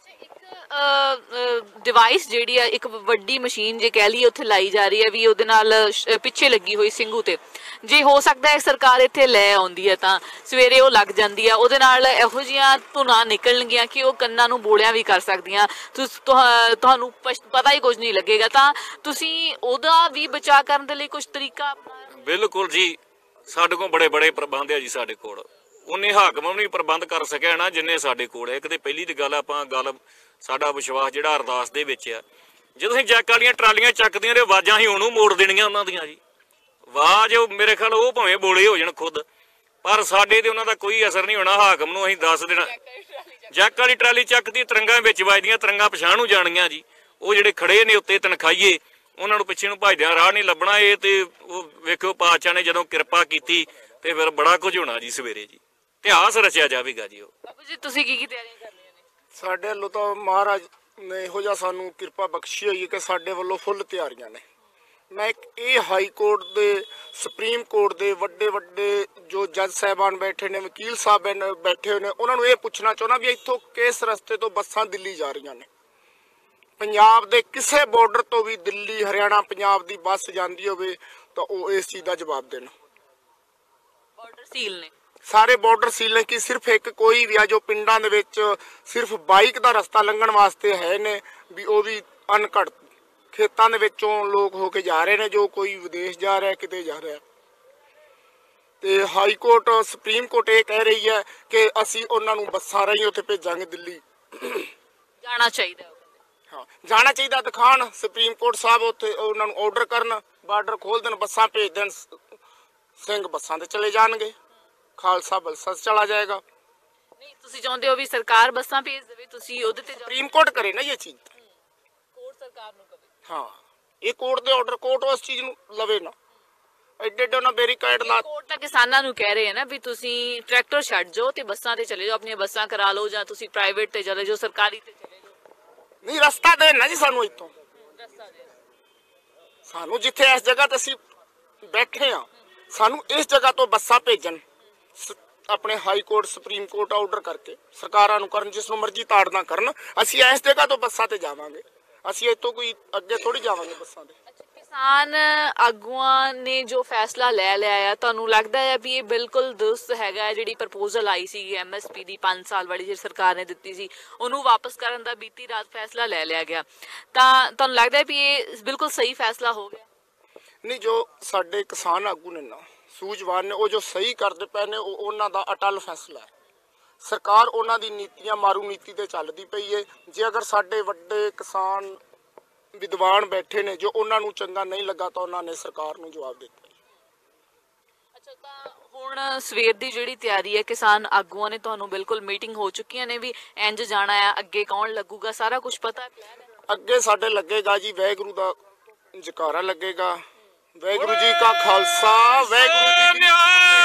ਡਿਵਾਈਸ ਜਿਹੜੀ ਆ ਇੱਕ ਵੱਡੀ ਮਸ਼ੀਨ ਜੇ ਕਹਿ ਲਈਏ ਉੱਥੇ ਲਾਈ ਜਾ ਰਹੀ ਹੈ ਵੀ ਉਹਦੇ ਨਾਲ ਪਿੱਛੇ ਲੱਗੀ ਹੋਈ ਸਿੰਘੂ ਤੇ ਜੇ ਹੋ ਸਕਦਾ ਹੈ ਸਰਕਾਰ ਇੱਥੇ ਲੈ ਆਉਂਦੀ ਹੈ ਤਾਂ ਸਵੇਰੇ ਉਹ ਲੱਗ ਜਾਂਦੀ ਆ ਉਹਦੇ ਨਾਲ ਇਹੋ ਜਿਹੀਆਂ ਧੁਨਾਂ ਨਿਕਲਣਗੀਆਂ ਕਿ ਉਹ ਕੰਨਾਂ ਨੂੰ ਬੋਲਿਆਂ ਵੀ ਕਰ ਸਕਦੀਆਂ ਤੁਹਾਨੂੰ ਪਤਾ ਹੀ ਕੁਝ ਨਹੀਂ ਲੱਗੇਗਾ ਤਾਂ ਤੁਸੀਂ ਉਹਦਾ ਵੀ ਬਚਾਅ ਕਰਨ ਦੇ ਲਈ ਕੁਝ ਤਰੀਕਾ ਬਿਲਕੁਲ ਜੀ ਸਾਡੇ ਕੋਲ ਬੜੇ ਬੜੇ ਪ੍ਰਬੰਧ ਆ ਜੀ ਸਾਡੇ ਕੋਲ ਉਹਨੇ ਹਾਕਮ ਨਹੀਂ ਪ੍ਰਬੰਧ ਕਰ ਸਕਿਆ ਨਾ ਜਿੰਨੇ ਸਾਡੇ ਕੋਲ ਹੈ ਕਿਤੇ ਪਹਿਲੀ ਦੀ ਗੱਲ ਆਪਾਂ ਗੱਲ ਸਾਡਾ ਵਿਸ਼ਵਾਸ ਜਿਹੜਾ ਅਰਦਾਸ ਦੇ ਵਿੱਚ ਆ ਜਦੋਂ ਅਸੀਂ ਜੈਕ ਵਾਲੀਆਂ ਟਰਾਲੀਆਂ ਚੱਕਦੀਆਂ ਤੇ ਆਵਾਜ਼ਾਂ ਹੀ ਉਹਨੂੰ ਮੋੜ ਦੇਣੀਆਂ ਉਹਨਾਂ ਦੀਆਂ ਜੀ ਆਵਾਜ਼ ਮੇਰੇ ਖਿਆਲ ਉਹ ਭਾਵੇਂ ਬੋਲੇ ਹੋ ਜਾਣ ਖੁਦ ਪਰ ਸਾਡੇ ਤੇ ਉਹਨਾਂ ਦਾ ਕੋਈ ਅਸਰ ਨਹੀਂ ਹੋਣਾ ਹਾਕਮ ਨੂੰ ਅਸੀਂ ਦੱਸ ਦੇਣਾ ਜੈਕ ਵਾਲੀ ਟਰਾਲੀ ਚੱਕਦੀ ਤਰੰਗਾਂ ਵਿੱਚ ਵੱਜਦੀਆਂ ਤਰੰਗਾਂ ਪਛਾਣ ਨੂੰ ਜਾਣੀਆਂ ਜੀ ਉਹ ਜਿਹੜੇ ਖੜੇ ਨੇ ਉੱਤੇ ਤਨਖਾਈਏ ਉਹਨਾਂ ਨੂੰ ਪਿੱਛੇ ਨੂੰ ਭੱਜਦਿਆਂ ਰਾਹ ਨਹੀਂ ਲੱਭਣਾ ਇਹ ਤੇ ਉਹ ਵੇਖੋ ਪਾਤਸ਼ਾਹ ਨੇ ਜਦੋਂ ਕਿਰਪਾ ਕੀਤੀ ਤੇ ਫਿਰ ਬੜਾ ਕੁਝ ਹੋਣਾ ਜੀ ਸਵੇਰੇ ਜੀ ਇਤਿਹਾਸ ਰਚਿਆ ਜਾਵੇਗਾ ਜੀ ਉਹ। ਬਾਪੂ ਜੀ ਤੁਸੀਂ ਕੀ ਕੀ ਤਿਆਰੀਆਂ ਕਰ ਲਈਆਂ ਨੇ? ਸਾਡੇ ਵੱਲੋਂ ਤਾਂ ਮਹਾਰਾਜ ਨੇ ਇਹੋ ਜਿਹਾ ਸਾਨੂੰ ਕਿਰਪਾ ਬਖਸ਼ੀ ਹੋਈ ਹੈ ਕਿ ਸਾਡੇ ਵੱਲੋਂ ਫੁੱਲ ਤਿਆਰੀਆਂ ਨੇ। ਮੈਂ ਇੱਕ ਇਹ ਹਾਈ ਕੋਰਟ ਦੇ, ਸੁਪਰੀਮ ਕੋਰਟ ਦੇ ਵੱਡੇ ਵੱਡੇ ਜੋ ਜੱਜ ਸਾਹਿਬਾਨ ਬੈਠੇ ਨੇ, ਵਕੀਲ ਸਾਹਿਬ ਬੈਠੇ ਹੋਏ ਨੇ, ਉਹਨਾਂ ਨੂੰ ਇਹ ਪੁੱਛਣਾ ਚਾਹੁੰਦਾ ਵੀ ਇੱਥੋਂ ਕਿਸ ਰਸਤੇ ਤੋਂ ਬੱਸਾਂ ਦਿੱਲੀ ਜਾ ਰਹੀਆਂ ਨੇ। ਪੰਜਾਬ ਦੇ ਕਿਸੇ ਬਾਰਡਰ ਤੋਂ ਵੀ ਦਿੱਲੀ, ਹਰਿਆਣਾ, ਪੰਜਾਬ ਦੀ ਬੱਸ ਜਾਂਦੀ ਹੋਵੇ ਤਾਂ ਉਹ ਇਸ ਚੀਜ਼ ਦਾ ਜਵਾਬ ਦੇਣ। ਬਾਰਡਰ ਸੀਲ ਨੇ ਸਾਰੇ ਬਾਰਡਰ ਸੀਲ ਨੇ ਕਿ ਸਿਰਫ ਇੱਕ ਕੋਈ ਵੀ ਆ ਜੋ ਪਿੰਡਾਂ ਦੇ ਵਿੱਚ ਸਿਰਫ ਬਾਈਕ ਦਾ ਰਸਤਾ ਲੰਘਣ ਵਾਸਤੇ ਹੈ ਨੇ, ਵੀ ਉਹ ਵੀ ਅਣਘੜ ਖੇਤਾਂ ਦੇ ਵਿੱਚੋਂ ਲੋਕ ਹੋ ਕੇ ਜਾ ਰਹੇ ਨੇ, ਜੋ ਕੋਈ ਵਿਦੇਸ਼ ਜਾ ਰਿਹਾ, ਕਿਤੇ ਜਾ ਰਿਹਾ। ਤੇ ਹਾਈ ਕੋਰਟ, ਸੁਪਰੀਮ ਕੋਰਟ ਇਹ ਕਹਿ ਰਹੀ ਹੈ ਕਿ ਅਸੀਂ ਉਹਨਾਂ ਨੂੰ ਬੱਸਾਂ ਰਾਹੀਂ ਉੱਥੇ ਭੇਜਾਂਗੇ ਦਿੱਲੀ। ਜਾਣਾ ਚਾਹੀਦਾ ਹੈ ਉਹ ਕਹਿੰਦੇ। ਹਾਂ, ਜਾਣਾ ਚਾਹੀਦਾ, ਦਿਖਾਣ ਸੁਪਰੀਮ ਕੋਰਟ ਸਾਹਿਬ ਉੱਥੇ ਉਹਨਾਂ ਨੂੰ ਆਰਡਰ ਕਰਨ, ਬਾਰਡਰ ਖੋਲ ਦੇਣ, ਬੱਸਾਂ ਭੇਜ ਦੇਣ, ਸਿੰਘ ਬੱਸਾਂ ਤੇ ਚਲੇ ਜਾਣਗੇ, ਖਾਲਸਾ ਬੱਸਾਂ ਤੇ ਚਲਾ ਜਾਏਗਾ। ਨਹੀਂ ਤੁਸੀਂ ਚਾਹੁੰਦੇ ਹੋ ਵੀ ਸਰਕਾਰ ਬੱਸਾਂ ਭੇਜ ਦੇਵੇ, ਤੁਸੀਂ ਉਹਦੇ ਤੇ ਜਾਓ। ਸੁਪਰੀਮ ਕੋਰਟ ਕਰੇ ਨਾ ਇਹ ਚੀਜ਼। ਕੋਰਟ ਸਰਕਾਰ ਨੂੰ ਕਵੇ। ਹਾਂ, ਇਹ ਕੋਰਟ ਦੇ ਆਰਡਰ, ਕੋਰਟ ਉਸ ਚੀਜ਼ ਨੂੰ ਲਵੇ ਨਾ। ਐਡੇ ਐਡੇ ਉਹਨਾਂ ਬੈਰੀਕਾਈਡ ਲਾ। ਕੋਰਟ ਤਾਂ ਕਿਸਾਨਾਂ ਨੂੰ ਕਹਿ ਰਹੇ ਹੈ ਨਾ ਵੀ ਤੁਸੀਂ ਟਰੈਕਟਰ ਛੱਡ ਜਾਓ ਤੇ ਬੱਸਾਂ ਤੇ ਚਲੇ ਜਾਓ, ਆਪਣੀਆਂ ਬੱਸਾਂ ਕਰਾ ਲਓ, ਜਾਂ ਤੁਸੀਂ ਪ੍ਰਾਈਵੇਟ ਤੇ ਚਲੇ ਜਾਓ, ਸਰਕਾਰੀ ਤੇ ਚਲੇ ਜਾਓ। ਨਹੀਂ, ਰਸਤਾ ਦੇਣ ਨਾ ਜੀ ਸਾਨੂੰ ਇੱਥੋਂ। ਰਸਤਾ ਦੇ ਸਾਨੂੰ ਜਿੱਥੇ ਇਸ ਜਗ੍ਹਾ ਤੇ ਅਸੀਂ ਬੈਠੇ ਆ, ਸਾਨੂੰ ਇਸ ਜਗ੍ਹਾ ਤੋਂ ਬੱਸਾਂ ਭੇਜਣ। ਆਪਣੇ high court, supreme court order ਕਰਕੇ ਸਰਕਾਰਾਂ ਨੂੰ ਕਰਨ, ਜਿਸ ਨੂੰ ਮਰਜ਼ੀ ਤਾੜਨਾ ਕਰਨ। ਅਸੀਂ ਇਸ ਜਗ੍ਹਾ ਤੋਂ ਬੱਸਾਂ ਤੇ ਜਾਵਾਂਗੇ, ਅਸੀਂ ਇੱਥੋਂ ਕੋਈ ਅੱਗੇ ਥੋੜੀ ਜਾਵਾਂਗੇ ਬੱਸਾਂ ਤੇ। ਕਿਸਾਨ ਆਗੂਆਂ ਨੇ ਜੋ ਫੈਸਲਾ ਲੈ ਲਿਆ ਆ, ਤੁਹਾਨੂੰ ਲੱਗਦਾ ਹੈ ਵੀ ਇਹ ਬਿਲਕੁਲ ਦੁਰਸਤ ਹੈਗਾ? ਜਿਹੜੀ ਪ੍ਰਪੋਜ਼ਲ ਆਈ ਸੀ ਐਮਐਸਪੀ ਦੀ ਪੰਜ ਸਾਲ ਵਾਲੀ, ਜਿਹੜੀ ਸਰਕਾਰ ਨੇ ਦਿੱਤੀ ਸੀ, ਉਹਨੂੰ ਵਾਪਸ ਕਰਨ ਦਾ ਬੀਤੀ ਰਾਤ ਫੈਸਲਾ ਲੈ ਲਿਆ ਗਿਆ, ਤਾਂ ਤੁਹਾਨੂੰ ਲੱਗਦਾ ਹੈ ਵੀ ਇਹ ਬਿਲਕੁਲ ਸਹੀ ਫੈਸਲਾ ਹੋ ਗਿਆ? ਨਹੀਂ, ਜੋ ਸਾਡੇ ਕਿਸਾਨ ਆਗੂ ਨੇ ਨਾ, ਸੂਝਵਾਨ ਨੇ, ਉਹ ਜੋ ਸਹੀ ਕਰਦੇ ਪਏ ਨੇ, ਉਹ ਉਹਨਾਂ ਦਾ ਅਟਲ ਫੈਸਲਾ ਹੈ। ਸਰਕਾਰ ਉਹਨਾਂ ਦੀ ਨੀਤੀਆਂ, ਮਾਰੂ ਨੀਤੀ ਤੇ ਚੱਲਦੀ ਪਈ ਹੈ। ਜੇ ਅਗਰ ਸਾਡੇ ਵੱਡੇ ਕਿਸਾਨ ਵਿਦਵਾਨ ਬੈਠੇ ਨੇ, ਜੋ ਉਹਨਾਂ ਨੂੰ ਚੰਗਾ ਨਹੀਂ ਲੱਗਾ ਤਾਂ ਉਹਨਾਂ ਨੇ ਸਰਕਾਰ ਨੂੰ ਜਵਾਬ ਦਿੱਤਾ। ਅੱਛਾ, ਤਾਂ ਹੁਣ ਸਵੇਰ ਦੀ ਜਿਹੜੀ ਤਿਆਰੀ ਹੈ, ਕਿਸਾਨ ਆਗੂਆਂ ਨੇ ਤੁਹਾਨੂੰ ਬਿਲਕੁਲ ਮੀਟਿੰਗ ਹੋ ਚੁੱਕੀਆਂ ਨੇ ਵੀ ਇੰਜ ਜਾਣਾ ਆ, ਅੱਗੇ ਕੌਣ ਲੱਗੂਗਾ, ਸਾਰਾ ਕੁਝ ਪਤਾ ਹੈ, ਪਲਾਨ ਹੈ? ਅੱਗੇ ਸਾਡੇ ਲੱਗੇਗਾ ਜੀ ਵਾਹਿਗੁਰੂ ਦਾ ਜਕਾਰਾ ਲੱਗੇਗਾ। ਵਾਹਿਗੁਰੂ ਜੀ ਕਾ ਖਾਲਸਾ, ਵਾਹਿਗੁਰੂ ਜੀ ਕੀ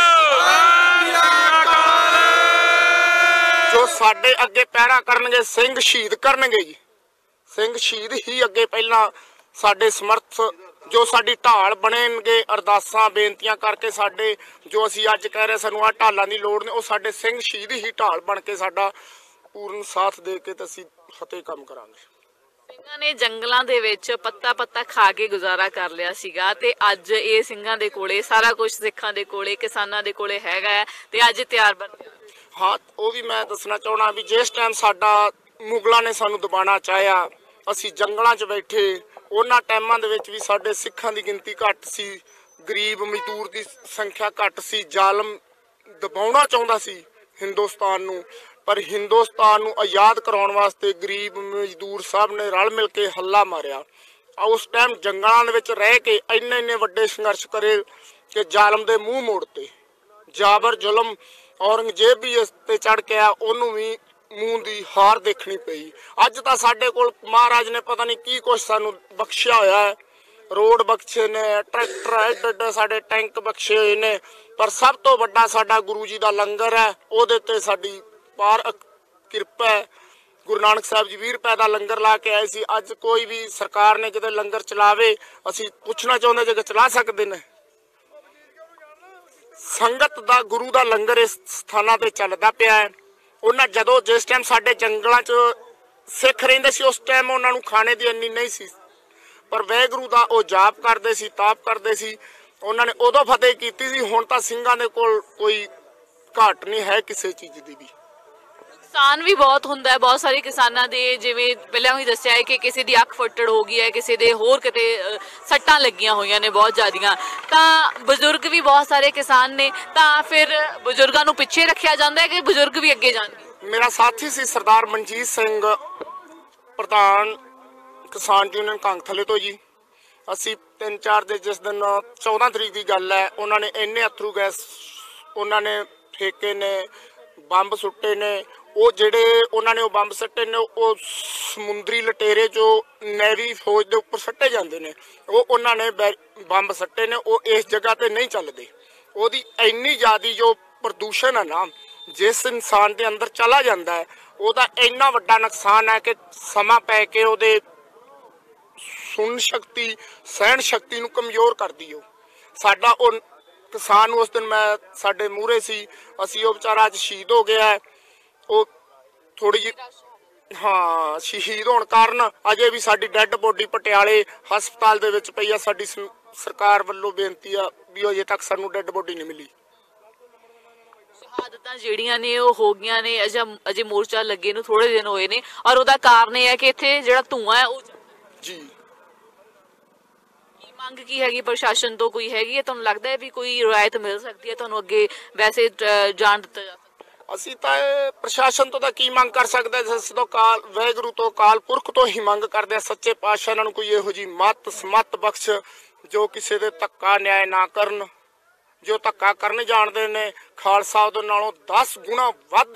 ਜੋ ਸਾਡੇ ਅੱਗੇ ਪੈਰਾ ਕਰਨਗੇ, ਸਿੰਘ ਸ਼ਹੀਦ ਕਰਨਗੇ ਜੀ। ਸਿੰਘ ਸ਼ਹੀਦ ਹੀ ਅੱਗੇ ਪਹਿਲਾਂ ਸਾਡੇ ਸਮਰਥ, ਜੋ ਸਾਡੀ ਢਾਲ ਬਣਨਗੇ, ਅਰਦਾਸਾਂ ਬੇਨਤੀਆਂ ਕਰਕੇ ਸਾਡੇ, ਜੋ ਅਸੀਂ ਅੱਜ ਕਹਿ ਰਹੇ ਸਾਨੂੰ ਆਹ ਢਾਲਾਂ ਦੀ ਲੋੜ ਨੇ, ਉਹ ਸਾਡੇ ਸਿੰਘ ਸ਼ਹੀਦ ਹੀ ਢਾਲ ਬਣ ਕੇ ਸਾਡਾ ਪੂਰਨ ਸਾਥ ਦੇ ਕੇ ਤੇ ਅਸੀਂ ਫਤਿਹ ਕੰਮ ਕਰਾਂਗੇ। ਸਿੰਘਾਂ ਨੇ ਜੰਗਲਾਂ ਦੇ ਵਿੱਚ ਪੱਤਾ ਪੱਤਾ ਖਾ ਕੇ ਗੁਜ਼ਾਰਾ ਕਰ ਲਿਆ ਸੀਗਾ, ਤੇ ਅੱਜ ਇਹ ਸਿੰਘਾਂ ਦੇ ਕੋਲੇ ਸਾਰਾ ਕੁਝ, ਸਿੱਖਾਂ ਦੇ ਕੋਲੇ, ਕਿਸਾਨਾਂ ਦੇ ਕੋਲੇ ਹੈਗਾ, ਤੇ ਅੱਜ ਤਿਆਰ ਬਣ ਗਿਆ। ਹਾਂ, ਉਹ ਵੀ ਮੈਂ ਦੱਸਣਾ ਚਾਹਣਾ ਵੀ ਜਿਸ ਟਾਈਮ ਸਾਡਾ ਮੁਗਲਾਂ ਨੇ ਸਾਨੂੰ ਦਬਾਣਾ ਚਾਹਿਆ, ਅਸੀਂ ਜੰਗਲਾਂ 'ਚ ਬੈਠੇ, ਉਹਨਾਂ ਟਾਈਮਾਂ ਦੇ ਵਿੱਚ ਵੀ ਸਾਡੇ ਸਿੱਖਾਂ ਦੀ ਗਿਣਤੀ ਘੱਟ ਸੀ, ਗਰੀਬ ਮਜ਼ਦੂਰ ਦੀ ਸੰਖਿਆ ਘੱਟ ਸੀ। ਜ਼ਾਲਮ ਦਬਾਉਣਾ ਚਾਹੁੰਦਾ ਸੀ ਹਿੰਦੁਸਤਾਨ ਨੂੰ, ਪਰ ਹਿੰਦੁਸਤਾਨ ਨੂੰ ਆਜ਼ਾਦ ਕਰਾਉਣ ਵਾਸਤੇ ਗਰੀਬ ਮਜ਼ਦੂਰ ਸਭ ਨੇ ਰਲ ਮਿਲ ਕੇ ਹੱਲਾ ਮਾਰਿਆ। ਉਸ ਟਾਈਮ ਜੰਗਲਾਂ ਦੇ ਵਿੱਚ ਰਹਿ ਕੇ ਇੰਨੇ ਇੰਨੇ ਵੱਡੇ ਸੰਘਰਸ਼ ਕਰੇ ਕਿ ਜ਼ਾਲਮ ਦੇ ਮੂੰਹ ਮੋੜਤੇ। ਜਾਬਰ ਜ਼ੁਲਮ ਔਰੰਗਜ਼ੇਬ ਵੀ ਇਸ ਤੇ ਚੜ ਕੇ ਆ, ਉਹਨੂੰ ਵੀ ਮੂੰਹ ਦੀ ਹਾਰ ਦੇਖਣੀ ਪਈ। ਅੱਜ ਤਾਂ ਸਾਡੇ ਕੋਲ ਮਹਾਰਾਜ ਨੇ ਪਤਾ ਨਹੀਂ ਕੀ ਕੁਛ ਸਾਨੂੰ ਬਖਸ਼ਿਆ ਹੋਇਆ ਹੈ। ਰੋਡ ਬਖਸ਼ੇ ਨੇ, ਟਰੈਕਟਰ, ਐਡੇ ਐਡੇ ਸਾਡੇ ਟੈਂਕ ਬਖਸ਼ੇ ਹੋਏ ਨੇ, ਪਰ ਸਭ ਤੋਂ ਵੱਡਾ ਸਾਡਾ ਗੁਰੂ ਜੀ ਦਾ ਲੰਗਰ ਹੈ, ਉਹਦੇ ਤੇ ਸਾਡੀ ਪਾਰ ਕਿਰਪਾ ਹੈ। ਗੁਰੂ ਨਾਨਕ ਸਾਹਿਬ ਜੀ ਵੀਹ ਰੁਪਏ ਦਾ ਲੰਗਰ ਲਾ ਕੇ ਆਏ ਸੀ। ਅੱਜ ਕੋਈ ਵੀ ਸਰਕਾਰ ਨੇ ਕਿਤੇ ਲੰਗਰ ਚਲਾਵੇ, ਅਸੀਂ ਪੁੱਛਣਾ ਚਾਹੁੰਦੇ ਜੇ ਚਲਾ ਸਕਦੇ ਨੇ? ਸੰਗਤ ਦਾ, ਗੁਰੂ ਦਾ ਲੰਗਰ ਇਸ ਸਥਾਨਾਂ ਤੇ ਚੱਲਦਾ ਪਿਆ ਹੈ। ਉਹਨਾਂ ਜਦੋਂ ਜਿਸ ਟਾਈਮ ਸਾਡੇ ਜੰਗਲਾਂ 'ਚ ਸਿੱਖ ਰਹਿੰਦੇ ਸੀ, ਉਸ ਟਾਈਮ ਉਹਨਾਂ ਨੂੰ ਖਾਣੇ ਦੀ ਇੰਨੀ ਨਹੀਂ ਸੀ, ਪਰ ਵਾਹਿਗੁਰੂ ਦਾ ਉਹ ਜਾਪ ਕਰਦੇ ਸੀ, ਤਾਪ ਕਰਦੇ ਸੀ, ਉਹਨਾਂ ਨੇ ਉਦੋਂ ਫਤਿਹ ਕੀਤੀ ਸੀ। ਹੁਣ ਤਾਂ ਸਿੰਘਾਂ ਦੇ ਕੋਲ ਕੋਈ ਘਾਟ ਨਹੀਂ ਹੈ ਕਿਸੇ ਚੀਜ਼ ਦੀ ਵੀ। ਨੁਕਸਾਨ ਵੀ ਬਹੁਤ ਹੁੰਦਾ ਹੈ ਬਹੁਤ ਸਾਰੇ ਕਿਸਾਨਾਂ ਦੇ, ਜਿਵੇਂ ਪਹਿਲਾਂ ਵੀ ਦੱਸਿਆ ਹੈ ਕਿ ਕਿਸੇ ਦੀ ਅੱਖ ਫੱਟੜ ਹੋ ਗਈ ਹੈ, ਕਿਸੇ ਦੇ ਹੋਰ ਕਿਤੇ ਅ, ਸੱਟਾਂ ਲੱਗੀਆਂ ਹੋਈਆਂ ਨੇ ਬਹੁਤ ਜ਼ਿਆਦੀਆਂ, ਤਾਂ ਬਜ਼ੁਰਗ ਵੀ ਬਹੁਤ ਸਾਰੇ ਕਿਸਾਨ ਨੇ, ਤਾਂ ਫਿਰ ਬਜ਼ੁਰਗਾਂ ਨੂੰ ਪਿੱਛੇ ਰੱਖਿਆ ਜਾਂਦਾ ਹੈ ਕਿ ਬਜ਼ੁਰਗ ਵੀ ਅੱਗੇ ਜਾਣਗੇ? ਮੇਰਾ ਸਾਥੀ ਸੀ ਸਰਦਾਰ ਮਨਜੀਤ ਸਿੰਘ, ਪ੍ਰਧਾਨ ਕਿਸਾਨ ਯੂਨੀਅਨ ਕਾਂਗਥਲੇ ਤੋਂ ਜੀ। ਅਸੀਂ ਤਿੰਨ ਚਾਰ ਦੇ ਜਿਸ ਦਿਨ ਚੌਦਾਂ ਤਰੀਕ ਦੀ ਗੱਲ ਹੈ, ਉਹਨਾਂ ਨੇ ਇੰਨੇ ਅਥਰੂ ਗੈਸ ਉਹਨਾਂ ਨੇ ਫੇਕੇ ਨੇ, ਬੰਬ ਸੁੱਟੇ ਨੇ। ਉਹ ਜਿਹੜੇ ਉਹਨਾਂ ਨੇ ਉਹ ਬੰਬ ਸੱਟੇ ਨੇ, ਉਹ ਸਮੁੰਦਰੀ ਲਟੇਰੇ ਜੋ ਨੈਵੀ ਫੌਜ ਦੇ ਉੱਪਰ ਸੱਟੇ ਜਾਂਦੇ ਨੇ, ਉਹ ਉਹਨਾਂ ਨੇ ਬੰਬ ਸੱਟੇ ਨੇ। ਉਹ ਇਸ ਜਗ੍ਹਾ ਤੇ ਨਹੀਂ ਚੱਲਦੇ। ਉਹਦੀ ਇੰਨੀ ਜ਼ਿਆਦੀ ਜੋ ਪ੍ਰਦੂਸ਼ਣ ਹੈ ਨਾ, ਜਿਸ ਇਨਸਾਨ ਦੇ ਅੰਦਰ ਚਲਾ ਜਾਂਦਾ ਹੈ ਉਹਦਾ ਇੰਨਾ ਵੱਡਾ ਨੁਕਸਾਨ ਹੈ ਕਿ ਸਮਾਂ ਪੈ ਕੇ ਉਹਦੇ ਸੁਣ ਸ਼ਕਤੀ ਸਹਿਣ ਸ਼ਕਤੀ ਨੂੰ ਕਮਜ਼ੋਰ ਕਰਦੀ। ਉਹ ਸਾਡਾ ਉਹ ਕਿਸਾਨ ਨੂੰ ਉਸ ਦਿਨ ਮੈਂ ਸਾਡੇ ਮੂਹਰੇ ਸੀ, ਅਸੀਂ ਉਹ ਵਿਚਾਰਾ ਅੱਜ ਸ਼ਹੀਦ ਹੋ ਗਿਆ ਹੈ। ਉਹ ਥੋੜੀ ਜਿਹੀ ਹਾਂ ਸ਼ਹੀਦ ਹੋਣ ਕਾਰਨ ਅਜੇ ਵੀ ਸਾਡੀ ਡੈੱਡ ਬੋਡੀ ਪਟਿਆਲੇ ਹਸਪਤਾਲ ਦੇ ਵਿੱਚ ਪਈ ਆ। ਸਾਡੀ ਸਰਕਾਰ ਵੱਲੋਂ ਬੇਨਤੀ ਆ ਵੀ ਅਜੇ ਤੱਕ ਸਾਨੂੰ ਡੈੱਡ ਬੋਡੀ ਨਹੀਂ ਮਿਲੀ। ਸ਼ਹਾਦਤਾਂ ਜਿਹੜੀਆਂ ਨੇ ਉਹ ਹੋ ਗਈਆਂ ਨੇ, ਅਜੇ ਅਜੇ ਮੋਰਚਾ ਲੱਗੇ ਨੂੰ ਥੋੜੇ ਦਿਨ ਹੋਏ ਨੇ, ਔਰ ਉਹਦਾ ਕਾਰਨ ਇਹ ਹੈ ਕਿ ਇੱਥੇ ਜਿਹੜਾ ਧੂੰਆਂ ਹੈ ਉਹ ਜੀ। ਕੀ ਮੰਗ ਕੀ ਹੈਗੀ ਪ੍ਰਸ਼ਾਸਨ ਤੋਂ, ਕੋਈ ਹੈਗੀ ਹੈ ਤੁਹਾਨੂੰ ਲੱਗਦਾ ਹੈ ਵੀ ਕੋਈ ਰਿਆਇਤ ਮਿਲ ਸਕਦੀ ਹੈ ਤੁਹਾਨੂੰ ਅੱਗੇ ਵੈਸੇ ਜਾਣ ਦਿੱਤਾ ਜਾ ਸਕਦਾ? ਅਸੀਂ ਤਾਂ ਇਹ ਪ੍ਰਸ਼ਾਸਨ ਤੋਂ ਤਾਂ ਕੀ ਮੰਗ ਕਰ ਸਕਦੇ, ਜਿਸ ਤੋਂ ਕਾਲ ਵਾਹਿਗੁਰੂ ਤੋਂ ਕਾਲ ਪੁਰਖ ਤੋਂ ਹੀ ਮੰਗ ਕਰਦੇ ਆ ਸੱਚੇ ਪਾਤਸ਼ਾਹ ਇਹਨਾਂ ਨੂੰ ਕੋਈ ਇਹੋ ਜਿਹੀ ਮੱਤ ਸਮੱਤ ਬਖਸ਼ ਜੋ ਕਿਸੇ ਦੇ ਧੱਕਾ ਨਿਆਂ ਨਾ ਕਰਨ। ਜੋ ਧੱਕਾ ਕਰਨ ਜਾਣਦੇ ਨੇ ਖਾਲਸਾ ਉਹਦੇ ਨਾਲੋਂ ਦਸ ਗੁਣਾ ਵੱਧ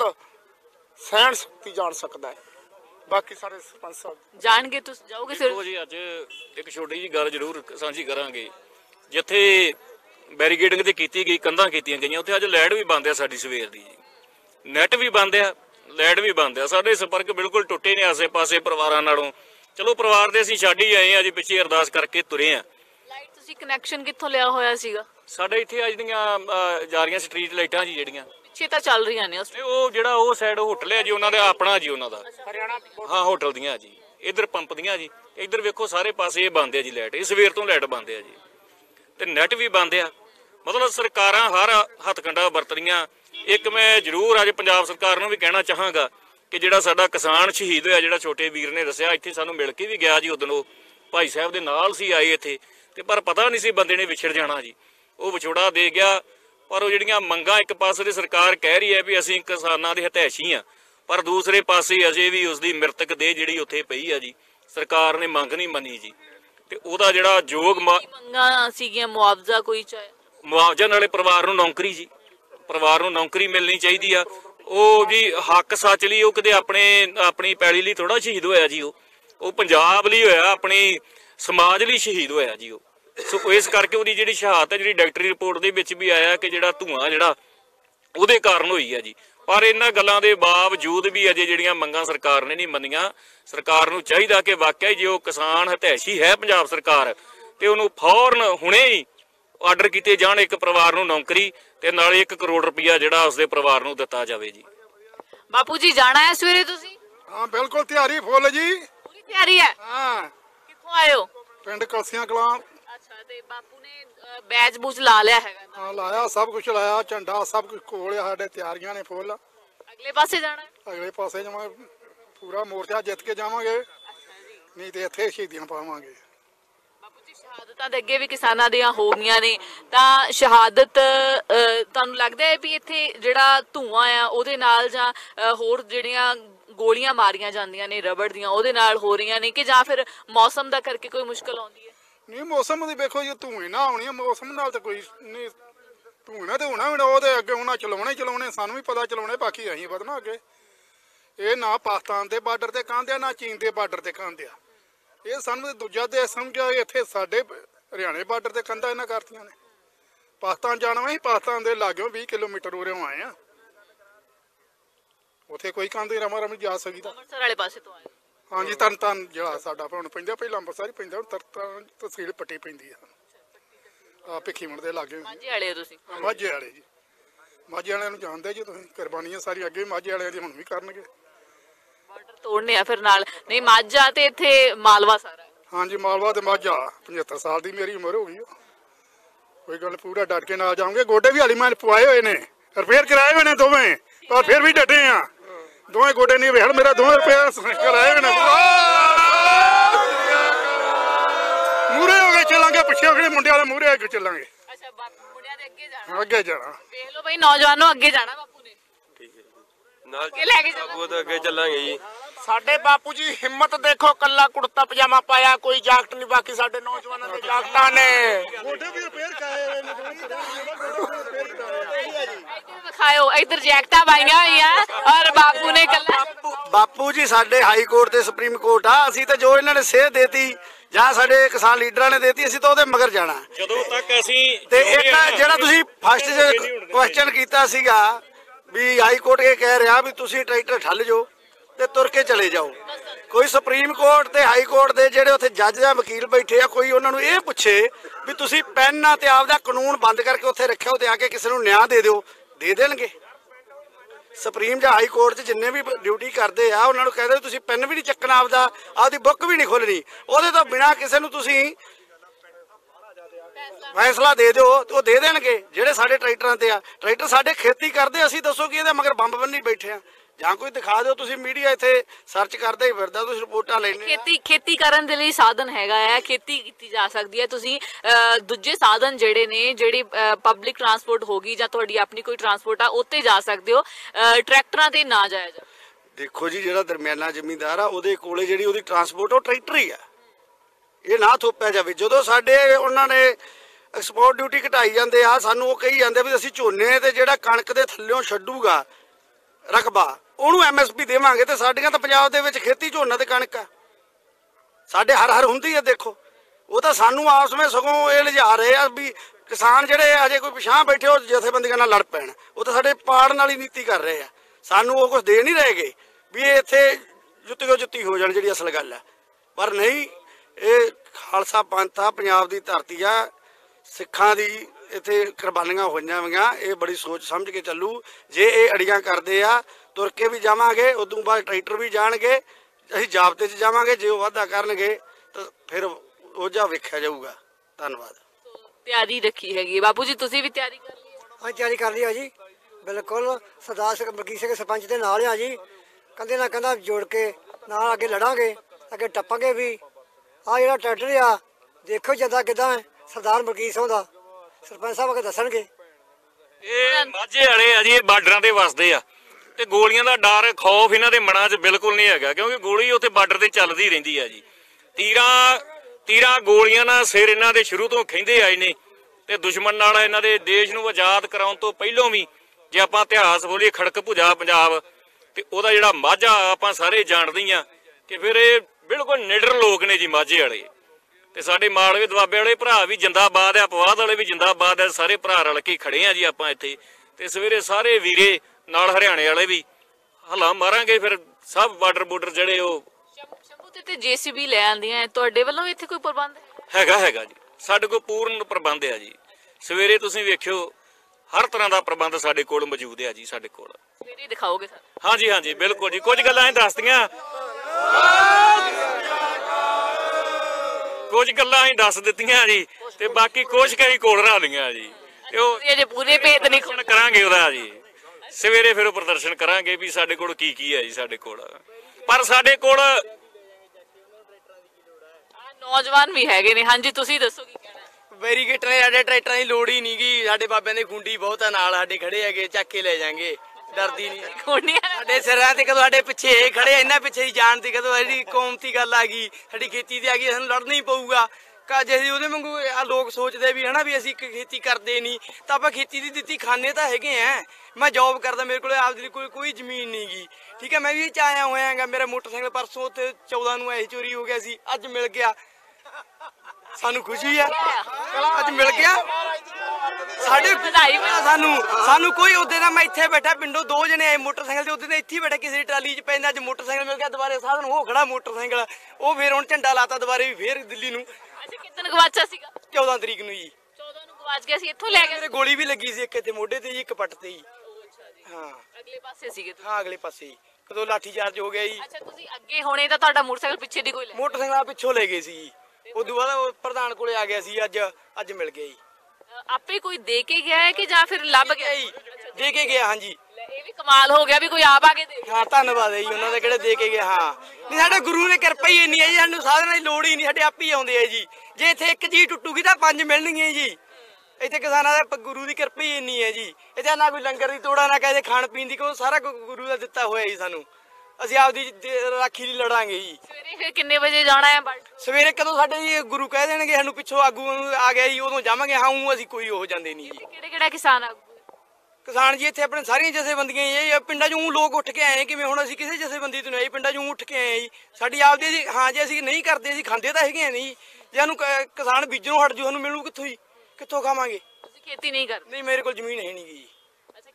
ਸਹਿਣ ਸ਼ਕਤੀ ਜਾਣ ਸਕਦਾ ਹੈ। ਬਾਕੀ ਸਾਰੇ ਸਰਪੰਚ ਸਾਹਿਬ ਜਾਣਗੇ, ਤੁਸੀਂ ਜਾਓਗੇ ਫਿਰ? ਦੇਖੋ ਜੀ ਅੱਜ ਇੱਕ ਛੋਟੀ ਜੀ ਗੱਲ ਜ਼ਰੂਰ ਸਾਂਝੀ ਕਰਾਂਗੇ। ਜਿੱਥੇ ਬੈਰੀਕੇਡਿੰਗ ਤੇ ਕੀਤੀ ਗਈ, ਕੰਧਾਂ ਕੀਤੀਆਂ ਗਈਆਂ, ਉੱਥੇ ਅੱਜ ਲਾਈਟ ਵੀ ਬੰਦ ਆ ਸਾਡੀ ਸਵੇਰ ਦੀ ਜੀ, ਨੈਟ ਵੀ ਬੰਦ ਆ, ਲਾਈਟ ਵੀ ਬੰਦ ਆ। ਸਾਡੇ ਸੰਪਰਕ ਬਿਲਕੁਲ ਟੁੱਟੇ ਨੇ ਆਸੇ ਪਾਸੇ ਪਰਿਵਾਰਾਂ ਨਾਲੋਂ। ਚਲੋ ਪਰਿਵਾਰ ਦੇ ਅਸੀਂ ਛੱਡ ਹੀ ਆਏ ਆ ਜੀ, ਪਿੱਛੇ ਅਰਦਾਸ ਕਰਕੇ ਤੁਰੇ ਆ। ਲਾਈਟ ਤੁਸੀਂ ਕਨੈਕਸ਼ਨ ਕਿੱਥੋਂ ਲਿਆ ਹੋਇਆ ਸੀਗਾ? ਸਾਡੇ ਇੱਥੇ ਅੱਜ ਦੀਆਂ ਜਾ ਰਹੀਆਂ ਸਟਰੀਟ ਲਾਈਟਾਂ ਜੀ ਜਿਹੜੀਆਂ ਪਿੱਛੇ ਤਾਂ ਚੱਲ ਰਹੀਆਂ ਨੇ। ਤੇ ਉਹ ਜਿਹੜਾ ਉਹ ਸਾਈਡ ਹੋਟਲ ਹੈ ਜੀ ਉਹਨਾਂ ਦਾ ਆਪਣਾ ਜੀ, ਉਹਨਾਂ ਦਾ ਹਰਿਆਣਾ ਹਾਂ ਹੋਟਲ ਦੀਆਂ ਜੀ, ਇੱਧਰ ਪੰਪ ਦੀਆਂ ਜੀ, ਇੱਧਰ ਵੇਖੋ ਸਾਰੇ ਪਾਸੇ ਇਹ ਬੰਦ ਆ ਜੀ ਲਾਈਟ। ਇਹ ਸਵੇਰ ਤੋਂ ਲਾਈਟ ਬੰਦ ਆ ਜੀ, ਤੇ ਨੈਟ ਵੀ ਬੰਦ ਆ। ਮਤਲਬ ਸਰਕਾਰਾਂ ਹਰ ਹੱਥਕੰਡਾ ਵਰਤ ਰਹੀਆਂ। ਇੱਕ ਮੈਂ ਜ਼ਰੂਰ ਅੱਜ ਪੰਜਾਬ ਸਰਕਾਰ ਨੂੰ ਵੀ ਕਹਿਣਾ ਚਾਹਾਂਗਾ ਕਿ ਜਿਹੜਾ ਸਾਡਾ ਕਿਸਾਨ ਸ਼ਹੀਦ ਹੋਇਆ, ਜਿਹੜਾ ਛੋਟੇ ਵੀਰ ਨੇ ਦੱਸਿਆ, ਇੱਥੇ ਸਾਨੂੰ ਮਿਲ ਕੇ ਵੀ ਗਿਆ ਜੀ ਉਦੋਂ। ਉਹ ਭਾਈ ਸਾਹਿਬ ਦੇ ਨਾਲ ਸੀ ਆਏ ਇੱਥੇ, ਤੇ ਪਰ ਪਤਾ ਨਹੀਂ ਸੀ ਬੰਦੇ ਨੇ ਵਿਛੜ ਜਾਣਾ ਜੀ। ਉਹ ਵਿਛੋੜਾ ਦੇ ਗਿਆ। ਪਰ ਉਹ ਜਿਹੜੀਆਂ ਮੰਗਾਂ ਇੱਕ ਪਾਸੇ ਦੀ ਸਰਕਾਰ ਕਹਿ ਰਹੀ ਹੈ ਵੀ ਅਸੀਂ ਕਿਸਾਨਾਂ ਦੇ ਹਤੈਸ਼ੀ ਆ, ਪਰ ਦੂਸਰੇ ਪਾਸੇ ਅਜੇ ਵੀ ਉਸਦੀ ਮ੍ਰਿਤਕ ਦੇਹ ਜਿਹੜੀ ਉੱਥੇ ਪਈ ਆ ਜੀ, ਸਰਕਾਰ ਨੇ ਮੰਗ ਨਹੀਂ ਮੰਨੀ ਜੀ। ਤੇ ਉਹਦਾ ਜਿਹੜਾ ਯੋਗ ਮੰਗਾਂ ਸੀਗੀਆਂ ਮੁਆਵਜ਼ਾ ਕੋਈ ਚਾਹੇ ਮੁਆਵਜ਼ਾ, ਨਾਲੇ ਪਰਿਵਾਰ ਨੂੰ ਨੌਕਰੀ ਜੀ, ਪਰਿਵਾਰ ਨੂੰ ਨੌਕਰੀ ਮਿਲਣੀ ਚਾਹੀਦੀ ਆ। ਉਹ ਜੀ ਹੱਕ ਸੱਚ ਲਈ ਉਹ ਕਦੇ ਆਪਣੇ ਆਪਣੀ ਪੈਲੀ ਲਈ ਥੋੜਾ ਸ਼ਹੀਦ ਹੋਇਆ ਜੀ, ਉਹ ਉਹ ਪੰਜਾਬ ਲਈ ਹੋਇਆ, ਆਪਣੀ ਸਮਾਜ ਲਈ ਸ਼ਹੀਦ ਹੋਇਆ ਜੀ ਉਹ। ਸੋ ਇਸ ਕਰਕੇ ਉਹਦੀ ਜਿਹੜੀ ਸ਼ਹਾਦਤ ਹੈ, ਜਿਹੜੀ ਡਾਕਟਰੀ ਰਿਪੋਰਟ ਦੇ ਵਿੱਚ ਵੀ ਆਇਆ ਕਿ ਜਿਹੜਾ ਧੂੰਆਂ ਜਿਹੜਾ ਉਹਦੇ ਕਾਰਨ ਹੋਈ ਹੈ ਜੀ। ਪਰ ਇਹਨਾਂ ਗੱਲਾਂ ਦੇ ਬਾਵਜੂਦ ਵੀ ਅਜੇ ਜਿਹੜੀਆਂ ਮੰਗਾਂ ਸਰਕਾਰ ਨੇ ਨਹੀਂ ਮੰਨੀਆਂ। ਸਰਕਾਰ ਨੂੰ ਚਾਹੀਦਾ ਕਿ ਵਾਕਿਆ ਹੀ ਜੇ ਉਹ ਕਿਸਾਨ ਹਤੈਸ਼ੀ ਹੈ ਪੰਜਾਬ ਸਰਕਾਰ, ਤੇ ਉਹਨੂੰ ਫੌਰਨ ਹੁਣੇ ਹੀ ਆਰਡਰ ਕੀਤੇ ਜਾਣ ਇੱਕ ਪਰਿਵਾਰ ਨੂੰ ਨੌਕਰੀ, ਤੇ ਨਾਲੇ ਇੱਕ ਕਰੋੜ ਰੁਪਇਆ ਜਿਹੜਾ ਉਸਦੇ ਪਰਿਵਾਰ ਨੂੰ ਦਿੱਤਾ ਜਾਵੇ ਜੀ। ਬਾਪੂ ਜੀ ਜਾਣਾ ਹੈ ਸਵੇਰੇ ਤੁਸੀਂ? ਹਾਂ ਬਿਲਕੁਲ ਤਿਆਰੀ ਫੁੱਲ ਜੀ, ਪੂਰੀ ਤਿਆਰੀ ਹੈ। ਹਾਂ ਕਿੱਥੋਂ ਆਏ ਹੋ? ਪਿੰਡ ਕਲਸੀਆਂ ਕਲਾਂ। ਅੱਛਾ, ਤੇ ਬਾਪੂ ਨੇ ਬੈਚ ਬੂਚ ਲਾ ਲਿਆ ਹੈਗਾ? ਹਾਂ ਲਾਇਆ, ਸਭ ਕੁਝ ਲਾਇਆ, ਝੰਡਾ ਸਭ ਕੁਝ ਕੋਲ ਆ ਸਾਡੇ, ਤਿਆਰੀਆਂ ਨੇ ਫੁੱਲ। ਅਗਲੇ ਪਾਸੇ ਜਾਣਾ ਹੈ? ਅਗਲੇ ਪਾਸੇ ਜਾਵਾਂ, ਪੂਰਾ ਮੋਰਚਾ ਜਿੱਤ ਕੇ ਜਾਵਾਂਗੇ, ਨਹੀਂ ਤੇ ਇੱਥੇ ਸ਼ਹੀਦੀਆਂ ਪਾਵਾਂਗੇ। ਬਾਪੂ ਜੀ ਸ਼ਹਾਦਤਾਂ ਦੇ ਅੱਗੇ ਵੀ ਕਿਸਾਨਾਂ ਦੀਆਂ ਹੋ ਗਈਆਂ ਨੇ, ਤਾਂ ਸ਼ਹਾਦਤ ਤੁਹਾਨੂੰ ਲੱਗਦਾ ਹੈ ਵੀ ਇੱਥੇ ਜਿਹੜਾ ਧੂੰਆਂ ਆ ਉਹਦੇ ਨਾਲ ਜਾਂ ਹੋਰ ਜਿਹੜੀਆਂ ਗੋਲੀਆਂ ਮਾਰੀਆਂ ਜਾਂਦੀਆਂ ਨੇ ਰਬੜ ਦੀਆਂ ਉਹਦੇ ਨਾਲ ਹੋ ਰਹੀਆਂ ਨੇ, ਕਿ ਜਾਂ ਫਿਰ ਮੌਸਮ ਦਾ ਕਰਕੇ ਕੋਈ ਮੁਸ਼ਕਲ ਆਉਂਦੀ ਹੈ? ਨਹੀਂ ਮੌਸਮ ਦੀ ਵੇਖੋ ਜੀ, ਧੂਏ ਨਾ ਆਉਣੀ, ਮੌਸਮ ਨਾਲ ਤਾਂ ਕੋਈ ਨਹੀਂ, ਧੂਏ ਤੇ ਹੋਣਾ ਵੀ ਉਹਦੇ ਅੱਗੇ ਉਹਨਾਂ ਚਲਾਉਣੇ ਚਲਾਉਣੇ, ਸਾਨੂੰ ਵੀ ਪਤਾ ਚਲਾਉਣੇ, ਬਾਕੀ ਅਸੀਂ ਵਧਣਾ ਅੱਗੇ। ਇਹ ਨਾ ਪਾਕਿਸਤਾਨ ਦੇ ਬਾਰਡਰ ਤੇ ਕੰਧ ਆ, ਨਾ ਚੀਨ ਦੇ ਬਾਰਡਰ ਤੇ ਕੰਧ ਆ। ਇਹ ਸਾਨੂੰ ਦੂਜਾ ਦੇਸ਼ ਸਮਝਿਆ, ਇੱਥੇ ਸਾਡੇ ਹਰਿਆਣੇ ਬਾਰਡਰ ਤੇ ਕੰਧਾਂ ਇਹਨਾਂ ਕਰਤੀਆਂ ਨੇ। ਪਾਕਿਸਤਾਨ ਜਾਣਾ ਅਸੀਂ ਪਾਕਿਸਤਾਨ ਦੇ ਲਾਗਿਓਂ ਵੀਹ ਕਿਲੋਮੀਟਰ ਉਰਿਓਂ ਆਏ ਆ, ਉੱਥੇ ਕੋਈ ਕੰਧ ਰਮਾ ਰਮ ਜਾ ਸਕੀਦਾ। ਅੰਮ੍ਰਿਤਸਰ ਵਾਲੇ ਪਾਸੇ ਤੋਂ ਆਏ? ਹਾਂਜੀ ਤਰਨ ਤਾਰਨ ਜਿਹੜਾ ਸਾਡਾ ਹੁਣ ਪੈਂਦਾ, ਪਹਿਲਾਂ ਅੰਮ੍ਰਿਤਸਰ ਹੀ ਪੈਂਦਾ, ਹੁਣ ਤਰਨ ਤਹਿਸੀਲ ਪੱਟੀ ਪੈਂਦੀ ਆ, ਆ ਭਿੱਖੀਵਿੰਡ ਦੇ ਲਾਗੇ। ਮਾਝੇ ਵਾਲੇ ਹੋ ਤੁਸੀਂ? ਮਾਝੇ ਵਾਲੇ ਜੀ, ਮਾਝੇ ਵਾਲਿਆਂ ਨੂੰ ਜਾਣਦੇ ਜੀ ਤੁਸੀਂ, ਕੁਰਬਾਨੀਆਂ ਸਾਰੀ ਅੱਗੇ ਮਾਝੇ ਵਾਲਿਆਂ ਦੀ ਹੁਣ ਵੀ ਕਰਨਗੇ। ਬਾਰਡਰ ਤੋੜਨੇ ਆ ਫਿਰ ਨਾਲ? ਨਹੀਂ ਮਾਝਾ ਤੇ ਇੱਥੇ ਮਾਲਵਾ ਸਾਰਾ? ਹਾਂਜੀ ਮਾਲਵਾ ਤੇ ਮਾਝਾ। ਪਝੱਤਰ ਸਾਲ ਦੀ ਮੇਰੀ ਉਮਰ ਹੋ ਗਈ, ਕੋਈ ਗੱਲ ਪੂਰਾ ਡਟ ਕੇ ਨਾਲ ਜਾਵਾਂਗੇ। ਗੋਡੇ ਵੀ ਹਾਲੀ ਮੈਂ ਪਵਾਏ ਹੋਏ ਨੇ, ਰਿਪੇਅਰ ਕਰਾਏ ਹੋਏ ਨੇ ਦੋਵੇਂ, ਪਰ ਫਿਰ ਵੀ ਡਟੇ ਆ। ਦੋਵੇਂ ਗੋਡੇ ਨਹੀਂ ਵੇਖ, ਮੇਰਾ ਦੋਵੇਂ ਰਿਪੇਅਰ ਕਰਾਏ ਹੋਏ ਨੇ। ਮੂਰੇ ਹੋ ਕੇ ਚੱਲਾਂਗੇ, ਪਿੱਛੇ ਹੋ ਕੇ ਮੁੰਡਿਆਂ ਵਾਲੇ ਮੂਰੇ ਹੋ ਕੇ ਚੱਲਾਂਗੇ। ਅੱਛਾ, ਮੁੰਡਿਆਂ ਦੇ ਅੱਗੇ ਜਾਣਾ? ਅੱਗੇ ਜਾਣਾ। ਵੇਖ ਲਓ ਬਈ ਨੌਜਵਾਨੋ, ਅੱਗੇ ਜਾਣਾ ਬਾਪੂ ਨੇ। ਠੀਕ ਹੈ ਜੀ, ਨਾਲ ਅੱਗੇ ਲੈ ਕੇ ਜਾਣਾ। ਬਾਪੂ ਤੋਂ ਅੱਗੇ ਚੱਲਾਂਗੇ ਜੀ। ਸਾਡੇ ਬਾਪੂ ਜੀ ਹਿੰਮਤ ਦੇਖੋ, ਕੱਲਾ ਕੁੜਤਾ ਪਜਾਮਾ ਪਾਇਆ, ਕੋਈ ਜਾਕਟ ਨਹੀਂ। ਬਾਕੀ ਸਾਡੇ ਨੌਜਵਾਨਾਂ ਦੇ ਜਾਕਟਾਂ ਨੇ। ਗੋਡੇ ਵੀ ਰਿਪੇਅਰ ਕਰਾਏ ਹੋਏ ਨੇ, ਵਿਖਾਇਓ, ਇੱਧਰ ਜੈਕਟਾਂ ਪਾਈਆਂ ਹੋਈਆਂ ਔਰ ਬਾਪੂ ਨੇ ਕੱਲਾ। ਬਾਪੂ ਜੀ ਸਾਡੇ ਹਾਈ ਕੋਰਟ ਤੇ ਸੁਪਰੀਮ ਕੋਰਟ ਆ, ਅਸੀਂ ਤਾਂ ਜੋ ਇਹਨਾਂ ਨੇ ਸੇਧ ਦੇਤੀ ਜਾਂ ਸਾਡੇ ਕਿਸਾਨ ਲੀਡਰਾਂ ਨੇ ਦੇਤੀ, ਅਸੀਂ ਤਾਂ ਉਹਦੇ ਮਗਰ ਜਾਣਾ। ਜਦੋਂ ਤੱਕ ਅਸੀਂ ਤੇ ਇੱਕ ਜਿਹੜਾ ਤੁਸੀਂ ਫਸਟ ਕੁਐਸਚਨ ਕੀਤਾ ਸੀਗਾ ਵੀ ਹਾਈ ਕੋਰਟ ਇਹ ਕਹਿ ਰਿਹਾ ਵੀ ਤੁਸੀਂ ਟਰੈਕਟਰ ਠੱਲ ਜਾਓ ਤੇ ਤੁਰ ਕੇ ਚਲੇ ਜਾਓ। ਕੋਈ ਸੁਪਰੀਮ ਕੋਰਟ ਤੇ ਹਾਈ ਕੋਰਟ ਦੇ ਜਿਹੜੇ ਉੱਥੇ ਜੱਜ ਜਾਂ ਵਕੀਲ ਬੈਠੇ ਆ, ਕੋਈ ਉਹਨਾਂ ਨੂੰ ਇਹ ਪੁੱਛੇ ਵੀ ਤੁਸੀਂ ਪੈਨ ਆ ਤੇ ਆਪਦਾ ਕਾਨੂੰਨ ਬੰਦ ਕਰਕੇ ਉੱਥੇ ਰੱਖਿਓ ਤੇ ਆ ਕੇ ਕਿਸੇ ਨੂੰ ਨਿਆਂ ਦੇ ਦਿਓ, ਦੇ ਦੇਣਗੇ। ਸੁਪਰੀਮ ਜਾਂ ਹਾਈ ਕੋਰਟ 'ਚ ਜਿੰਨੇ ਵੀ ਡਿਊਟੀ ਕਰਦੇ ਆ ਉਹਨਾਂ ਨੂੰ ਕਹਿੰਦੇ ਤੁਸੀਂ ਪੈਨ ਵੀ ਨਹੀਂ ਚੱਕਣਾ, ਆਪਦਾ ਆਪਦੀ ਬੁੱਕ ਵੀ ਨਹੀਂ ਖੋਲਣੀ, ਉਹਦੇ ਤੋਂ ਬਿਨਾਂ ਕਿਸੇ ਨੂੰ ਤੁਸੀਂ ਫੈਸਲਾ ਦੇ ਦਿਓ ਤੇ ਉਹ ਦੇ ਦੇਣਗੇ। ਜਿਹੜੇ ਸਾਡੇ ਟਰੈਕਟਰਾਂ ਤੇ ਆ, ਟਰੈਕਟਰ ਸਾਡੇ ਖੇਤੀ ਕਰਦੇ, ਅਸੀਂ ਦੱਸੋ ਕਿ ਇਹਦੇ ਮਗਰ ਬੰਬ ਬੰਨੀ ਬੈਠੇ ਆ, ਜਾਂ ਕੋਈ ਦਿਖਾ ਦਿਓ। ਤੁਸੀਂ ਮੀਡੀਆ ਇੱਥੇ ਸਰਚ ਕਰਦੇ ਹੀ ਫਿਰਦਾ, ਤੁਸੀਂ ਰਿਪੋਰਟਾਂ ਲੈਣੇ। ਖੇਤੀ ਖੇਤੀ ਕਰਨ ਦੇ ਲਈ ਸਾਧਨ ਹੈਗਾ ਹੈ, ਖੇਤੀ ਕੀਤੀ ਜਾ ਸਕਦੀ ਹੈ। ਤੁਸੀਂ ਅਹ, ਦੂਜੇ ਸਾਧਨ ਜਿਹੜੇ ਨੇ, ਜਿਹੜੀ ਪਬਲਿਕ ਟਰਾਂਸਪੋਰਟ ਹੋਗੀ ਜਾਂ ਤੁਹਾਡੀ ਆਪਣੀ ਕੋਈ ਟਰਾਂਸਪੋਰਟ ਆ, ਉੱਤੇ ਜਾ ਸਕਦੇ ਹੋ, ਅਹ, ਟਰੈਕਟਰਾਂ ਤੇ ਨਾ ਜਾਇਆ ਜਾ। ਦੇਖੋ ਜੀ, ਜਿਹੜਾ ਦਰਮਿਆਨਾ ਜ਼ਿਮੀਂਦਾਰ ਆ ਉਹਦੇ ਕੋਲੇ ਜਿਹੜੀ ਉਹਦੀ ਟਰਾਂਸਪੋਰਟ ਉਹ ਟਰੈਕਟਰ ਹੀ ਆ, ਇਹ ਨਾ ਥੋਪਿਆ ਜਾਵੇ। ਜਦੋਂ ਸਾਡੇ ਉਹਨਾਂ ਨੇ ਐਕਸਪੋਰਟ ਡਿਊਟੀ ਘਟਾਈ ਜਾਂਦੇ ਆ, ਸਾਨੂੰ ਉਹ ਕਹੀ ਜਾਂਦੇ ਵੀ ਅਸੀਂ ਝੋਨੇ ਤੇ ਜਿਹੜਾ ਕਣਕ ਦੇ ਥੱਲਿਓਂ ਛੱਡੂਗਾ ਰਕਬਾ ਉਹਨੂੰ ਐਮ ਐਸ ਪੀ ਦੇਵਾਂਗੇ, ਤੇ ਸਾਡੀਆਂ ਤਾਂ ਪੰਜਾਬ ਦੇ ਵਿੱਚ ਖੇਤੀ ਝੋਨਾ ਤੇ ਕਣਕ ਆ, ਸਾਡੇ ਹਰ ਹਰ ਹੁੰਦੀ ਆ। ਦੇਖੋ ਉਹ ਤਾਂ ਸਾਨੂੰ ਆਪਸ ਵਿੱਚ ਸਗੋਂ ਇਹ ਲਿਜਾ ਰਹੇ ਆ ਵੀ ਕਿਸਾਨ ਜਿਹੜੇ ਅਜੇ ਕੋਈ ਪਿਛਾਂਹ ਬੈਠੇ ਉਹ ਜਥੇਬੰਦੀਆਂ ਨਾਲ ਲੜ ਪੈਣ, ਉਹ ਤਾਂ ਸਾਡੇ ਪਾੜਨ ਵਾਲੀ ਨੀਤੀ ਕਰ ਰਹੇ ਆ। ਸਾਨੂੰ ਉਹ ਕੁਝ ਦੇ ਨਹੀਂ ਰਹੇਗੇ ਵੀ ਇਹ ਇੱਥੇ ਜੁੱਤੀਓ ਜੁੱਤੀ ਹੋ ਜਾਣ, ਜਿਹੜੀ ਅਸਲ ਗੱਲ ਆ। ਪਰ ਨਹੀਂ, ਇਹ ਖਾਲਸਾ ਪੰਥ ਆ, ਪੰਜਾਬ ਦੀ ਧਰਤੀ ਆ, ਸਿੱਖਾਂ ਦੀ ਇੱਥੇ ਕੁਰਬਾਨੀਆਂ ਹੋਈਆਂ ਹੋਈਆਂ। ਇਹ ਬੜੀ ਸੋਚ ਸਮਝ ਕੇ ਚੱਲੂ। ਜੇ ਇਹ ਅੜੀਆਂ ਕਰਦੇ ਆ, ਤੁਰ ਕੇ ਵੀ ਜਾਵਾਂਗੇ, ਉਦੋਂ ਬਾਅਦ ਟਰੈਕਟਰ ਵੀ ਜਾਣਗੇ, ਅਸੀਂ ਜਾਬਤੇ 'ਚ ਜਾਵਾਂਗੇ। ਜੇ ਉਹ ਵਾਧਾ ਕਰਨਗੇ ਤਾਂ ਫਿਰ ਉਹ ਜਾ ਵੇਖਿਆ ਜਾਊਗਾ। ਧੰਨਵਾਦ। ਤਿਆਰੀ ਰੱਖੀ ਹੈਗੀ ਬਾਪੂ ਜੀ, ਤੁਸੀਂ ਵੀ ਤਿਆਰੀ ਕਰ ਲਈ? ਹਾਂ, ਤਿਆਰੀ ਕਰ ਲਈ ਆ ਜੀ, ਬਿਲਕੁਲ। ਸਰਦਾਰ ਸਿੰਘ ਮਲਕੀਤ ਸਿੰਘ ਸਰਪੰਚ ਦੇ ਨਾਲ ਆ ਜੀ, ਕੰਧੇ ਨਾਲ ਕੰਧਾ ਜੋੜ ਕੇ ਨਾਲ ਅੱਗੇ ਲੜਾਂਗੇ, ਅੱਗੇ ਟੱਪਾਂਗੇ ਵੀ। ਆ ਜਿਹੜਾ ਟਰੈਕਟਰ ਆ, ਦੇਖੋ ਜਾਂਦਾ ਕਿੱਦਾਂ ਸਰਦਾਰ ਮਲਕੀਤ ਸਿੰਘ ਦਾ, ਸਰਪੰਚ ਸਾਹਿਬ ਅੱਗੇ ਦੱਸਣਗੇ। ਇਹ ਮਾਝੇ ਵਾਲੇ ਆ ਜੀ, ਇਹ ਬਾਰਡਰਾਂ ਤੇ ਵਸਦੇ ਆ, ਤੇ ਗੋਲੀਆਂ ਦਾ ਡਰ ਖੌਫ ਇਹਨਾਂ ਦੇ ਮਨਾਂ 'ਚ ਬਿਲਕੁਲ ਨਹੀਂ ਹੈਗਾ, ਕਿਉਂਕਿ ਗੋਲੀ ਉੱਥੇ ਬਾਰਡਰ ਤੇ ਚੱਲਦੀ ਰਹਿੰਦੀ ਆ ਜੀ। ਤੀਰਾਂ ਤੀਰਾਂ ਗੋਲੀਆਂ ਨਾਲ ਸਿਰ ਇਹਨਾਂ ਦੇ ਸ਼ੁਰੂ ਤੋਂ ਖਿੰਦੇ ਆਏ ਨੇ, ਤੇ ਦੁਸ਼ਮਣ ਨਾਲ ਇਹਨਾਂ ਦੇ ਦੇਸ਼ ਨੂੰ ਆਜ਼ਾਦ ਕਰਾਉਣ ਤੋਂ ਪਹਿਲਾਂ ਵੀ, ਜੇ ਆਪਾਂ ਇਤਿਹਾਸ ਬੋਲੀਏ ਖੜਕ ਭੁਜਾ ਪੰਜਾਬ, ਤੇ ਉਹਦਾ ਜਿਹੜਾ ਮਾਝਾ ਆਪਾਂ ਸਾਰੇ ਜਾਣਦੇ ਆ ਕਿ ਫਿਰ ਇਹ ਬਿਲਕੁਲ ਨਿਡਰ ਲੋਕ ਨੇ ਜੀ ਮਾਝੇ ਵਾਲੇ। ਤੇ ਸਾਡੇ ਮਾਲਵੇ ਦੁਆਬੇ ਵਾਲੇ ਭਰਾ ਵੀ ਜਿੰਦਾਬਾਦ ਆ, ਪਵਾਦ ਵਾਲੇ ਵੀ ਜਿੰਦਾਬਾਦ ਆ, ਸਾਰੇ ਭਰਾ ਰਲ ਕੇ ਖੜੇ ਆ ਜੀ ਆਪਾਂ ਇੱਥੇ। ਤੇ ਸਵੇਰੇ ਸਾਰੇ ਵੀਰੇ ਨਾਲ ਹਰਿਆਣੇ ਵਾਲੇ ਵੀ ਹਲਾ ਮਾਰਾਂਗੇ, ਫਿਰ ਸਭ ਬਾਰਡਰ ਬੋਰਡਰ ਜਿਹੜੇ ਉਹ ਸ਼ੰਭੂ ਤੇ ਤੇ ਜੇਸੀਬੀ ਲੈ ਆਂਦੀਆਂ, ਤੁਹਾਡੇ ਵੱਲੋਂ ਇੱਥੇ ਕੋਈ ਪ੍ਰਬੰਧ ਹੈਗਾ ਹੈਗਾ ਜੀ, ਸਾਡੇ ਕੋਲ ਪੂਰਨ ਪ੍ਰਬੰਧ ਆ ਜੀ। ਸਵੇਰੇ ਤੁਸੀਂ ਵੇਖਿਓ, ਹਰ ਤਰ੍ਹਾਂ ਦਾ ਪ੍ਰਬੰਧ ਸਾਡੇ ਕੋਲ ਮੌਜੂਦ ਹੈ ਜੀ। ਸਾਡੇ ਕੋਲ ਸਵੇਰੇ ਦਿਖਾਓਗੇ ਸਰ? ਹਾਂਜੀ ਹਾਂਜੀ ਬਿਲਕੁਲ ਜੀ। ਕੁਝ ਗੱਲਾਂ ਇਹ ਦੱਸਦੀਆਂ, ਕੁਝ ਗੱਲਾਂ ਅਸੀਂ ਦੱਸ ਦਿੱਤੀਆਂ ਜੀ, ਤੇ ਬਾਕੀ ਕੁਝ ਕਈ ਕੋਲ ਰਹਾ ਲਈਆਂ ਜੀ। ਤੇ ਉਹ ਅਜੇ ਪੂਰੇ ਭੇਤ ਨਹੀਂ ਪ੍ਰਦਰਸ਼ਨ ਕਰਾਂਗੇ ਉਹਦਾ ਜੀ, ਸਵੇਰੇ ਫਿਰ ਉਹ ਪ੍ਰਦਰਸ਼ਨ ਕਰਾਂਗੇ ਵੀ ਸਾਡੇ ਕੋਲ ਕੀ ਕੀ ਹੈ ਜੀ। ਸਾਡੇ ਕੋਲ ਪਰ ਸਾਡੇ ਕੋਲ ਨੌਜਵਾਨ ਵੀ ਹੈਗੇ ਨੇ। ਹਾਂਜੀ, ਤੁਸੀਂ ਦੱਸੋ ਕੀ ਕਹਿਣਾ? ਬੈਰੀਗੇਟਰ ਨੇ ਸਾਡੇ ਟਰੈਕਟਰਾਂ ਦੀ ਲੋੜ ਹੀ ਨਹੀਂ ਗੀ, ਸਾਡੇ ਬਾਬਿਆਂ ਦੇ ਗੁੰਡੀ ਬਹੁਤ ਆ ਨਾਲ, ਸਾਡੇ ਖੜੇ ਹੈਗੇ, ਚੱਕ ਕੇ ਲੈ ਜਾਾਂਗੇ, ਡਰਦੀ ਨਹੀਂ। ਸਾਡੇ ਸਿਰਾਂ ਤੇ ਕਦੋਂ ਸਾਡੇ ਪਿੱਛੇ ਇਹ ਖੜੇ, ਇਹਨਾਂ ਪਿੱਛੇ ਹੀ ਜਾਣ ਦੀ ਕਦੋਂ ਜਿਹੜੀ ਕੌਮ ਦੀ ਗੱਲ ਆ ਗਈ, ਸਾਡੀ ਖੇਤੀ ਦੀ ਆ ਗਈ, ਸਾਨੂੰ ਲੜਨਾ ਹੀ ਪਊਗਾ। ਜੇ ਅਸੀਂ ਉਹਦੇ ਵਾਂਗੂ ਆ ਲੋਕ ਸੋਚਦੇ ਵੀ ਹਨਾ ਵੀ ਅਸੀਂ ਖੇਤੀ ਕਰਦੇ ਨਹੀਂ, ਤਾਂ ਆਪਾਂ ਖੇਤੀ ਦੀ ਦਿੱਤੀ ਖਾਨੇ ਤਾਂ ਹੈਗੇ ਆ। ਮੈਂ ਜੌਬ ਕਰਦਾ, ਮੇਰੇ ਕੋਲ ਆਪਦੀ ਕੋਈ ਕੋਈ ਜ਼ਮੀਨ ਨਹੀਂ ਗੀ, ਠੀਕ ਹੈ। ਮੈਂ ਵੀ ਇਹ ਚ ਆਇਆ ਹੋਇਆ ਗਾ, ਮੇਰਾ ਮੋਟਰਸਾਈਕਲ ਪਰਸੋਂ ਉੱਥੇ ਚੌਦਾਂ ਨੂੰ ਐਸੀ ਚੋਰੀ ਹੋ ਗਿਆ ਸੀ, ਅੱਜ ਮਿਲ ਗਿਆ, ਸਾਨੂੰ ਖੁਸ਼ੀ ਆ, ਅੱਜ ਮਿਲ ਗਿਆ। ਸਾਡੇ ਸਾਨੂੰ ਸਾਨੂੰ ਕੋਈ ਉਹਦੇ ਦਾ, ਮੈਂ ਇੱਥੇ ਬੈਠਾ, ਪਿੰਡੋਂ ਦੋ ਜਣੇ ਆਏ ਮੋਟਰਸਾਈਕਲ ਤੇ, ਉਹਦੇ ਨੇ ਇੱਥੇ ਬੈਠਾ ਕਿਸੇ ਦੀ ਟਰਾਲੀ 'ਚ ਪੈਂਦਾ, ਅੱਜ ਮੋਟਰਸਾਈਕਲ ਮਿਲ ਗਿਆ ਦੁਬਾਰੇ, ਸਾਧਨ ਹੋ ਖੜਾ ਮੋਟਰਸਾਈਕਲ, ਉਹ ਫੇਰ ਹੁਣ ਝੰਡਾ ਲਾਤਾ ਦੁਬਾਰੇ ਵੀ ਫੇਰ ਦਿੱਲੀ ਨੂੰ। ਅੱਛਾ, ਕਿਤਨ ਗਵਾਚਾ ਸੀਗਾ? ਚੌਦਾਂ ਤਰੀਕ ਨੂੰ ਜੀ। ਚੌਦਾਂ ਨੂੰ ਗਵਾਚ ਗਿਆ ਸੀ, ਇੱਥੋਂ ਲੈ ਗਏ? ਗੋਲੀ ਵੀ ਲੱਗੀ ਸੀ, ਇੱਕ ਇੱਥੇ ਮੋਢੇ ਤੇ ਜੀ, ਇੱਕ ਪੱਟ ਤੇ ਜੀ। ਹਾਂ, ਅਗਲੇ ਪਾਸੇ ਸੀਗੇ? ਹਾਂ, ਅਗਲੇ ਪਾਸੇ ਜੀ, ਕਦੋਂ ਲਾਠੀ ਚਾਰਜ ਹੋ ਗਿਆ ਜੀ। ਅੱਛਾ, ਤੁਸੀਂ ਅੱਗੇ ਹੋਣੇ ਤਾਂ ਤੁਹਾਡਾ ਮੋਟਰਸਾਈਕਲ ਪਿੱਛੇ ਦੀ ਕੋਈ ਲੈ? ਮੋਟਰਸਾਈਕਲ ਪਿੱਛੋਂ ਲੈ ਗਏ ਸੀ ਜੀ, ਉਦੋਂ ਬਾਅਦ ਉਹ ਪ੍ਰਧਾਨ ਕੋਲੇ ਆ ਗਿਆ ਸੀ, ਅੱਜ ਅੱਜ ਮਿਲ ਗਿਆ ਜੀ। ਆਪੇ ਕੋਈ ਦੇ ਕੇ ਗਿਆ ਹੈ ਕਿ ਜਾਂ ਫਿਰ ਲੱਭ ਗਿਆ ਜੀ? ਦੇ ਕੇ ਗਿਆ, ਹਾਂਜੀ। ਇਹ ਵੀ ਕਮਾਲ ਹੋ ਗਿਆ ਵੀ ਕੋਈ ਆਪ ਆ ਕੇ ਦੇ। ਹਾਂ, ਧੰਨਵਾਦ ਹੈ ਜੀ ਉਹਨਾਂ ਦਾ, ਕਿਹੜੇ ਦੇ ਕੇ ਗਿਆ। ਹਾਂ, ਨਹੀਂ ਸਾਡੇ ਗੁਰੂ ਨੇ ਕਿਰਪਾ ਹੀ ਇੰਨੀ ਹੈ ਜੀ, ਸਾਨੂੰ ਸਾਧਨਾਂ ਦੀ ਲੋੜ ਹੀ ਨਹੀਂ, ਸਾਡੇ ਆਪ ਹੀ ਆਉਂਦੇ ਆ ਜੀ। ਜੇ ਇੱਥੇ ਇੱਕ ਚੀਜ਼ ਟੁੱਟੂਗੀ ਤਾਂ ਪੰਜ ਮਿਲਣਗੀਆਂ ਜੀ। ਇੱਥੇ ਕਿਸਾਨਾਂ ਦਾ ਗੁਰੂ ਦੀ ਕਿਰਪਾ ਹੀ ਇੰਨੀ ਹੈ ਜੀ। ਇੱਥੇ ਨਾ ਕੋਈ ਲੰਗਰ ਦੀ ਤੋੜਾ, ਨਾ ਕਿਸੇ ਖਾਣ ਪੀਣ ਦੀ, ਕੋਈ ਸਾਰਾ ਗੁਰੂ ਦਾ ਦਿੱਤਾ ਹੋਇਆ ਜੀ ਸਾਨੂੰ। ਅਸੀਂ ਆਪਦੀ ਰਾਖੀ ਲਈ ਲੜਾਂਗੇ ਜੀ। ਸਵੇਰੇ ਫਿਰ ਕਿੰਨੇ ਵਜੇ ਜਾਣਾ ਹੈ? ਸਵੇਰੇ ਕਦੋਂ ਸਾਡੇ ਜੀ ਗੁਰੂ ਕਹਿ ਦੇਣਗੇ ਸਾਨੂੰ ਪਿੱਛੋਂ ਆਗੂ ਆ ਗਿਆ ਜੀ, ਉਦੋਂ ਜਾਵਾਂਗੇ। ਹਾਂ, ਉਹ ਅਸੀਂ ਕੋਈ ਹੋ ਜਾਂਦੇ ਨਹੀਂ ਜੀ। ਕਿਹੜੇ ਕਿਹੜਾ ਕਿਸਾਨ ਆਗੂ? ਕਿਸਾਨ ਜੀ ਇੱਥੇ ਆਪਣੇ ਸਾਰੀਆਂ ਜਥੇਬੰਦੀਆਂ ਇਹ ਪਿੰਡਾਂ 'ਚੋਂ ਲੋਕ ਉੱਠ ਕੇ ਆਏ, ਕਿਵੇਂ ਹੁਣ ਅਸੀਂ ਕਿਸੇ ਜਥੇਬੰਦੀ ਤੋਂ ਨਹੀਂ, ਪਿੰਡਾਂ 'ਚੋਂ ਉੱਠ ਕੇ ਆਏ ਜੀ। ਸਾਡੀ ਆਪਦੀ ਜੀ। ਹਾਂ, ਜੇ ਅਸੀਂ ਨਹੀਂ ਕਰਦੇ, ਅਸੀਂ ਖਾਂਦੇ ਤਾਂ ਹੈਗੇ ਆ ਨਹੀਂ। ਜੇ ਸਾਨੂੰ ਕਿਸਾਨ ਬੀਜਣੋਂ ਹਟ ਜੂ, ਸਾਨੂੰ ਮਿਲੂ ਕਿੱਥੋਂ ਜੀ? ਕਿੱਥੋਂ ਖਾਵਾਂਗੇ? ਤੁਸੀਂ ਖੇਤੀ ਨਹੀਂ ਕਰਦੇ? ਨਹੀਂ, ਮੇਰੇ ਕੋਲ ਜ਼ਮੀਨ ਹੈ ਨਹੀਂ ਗੀ ਜੀ। ਅੱਛਾ,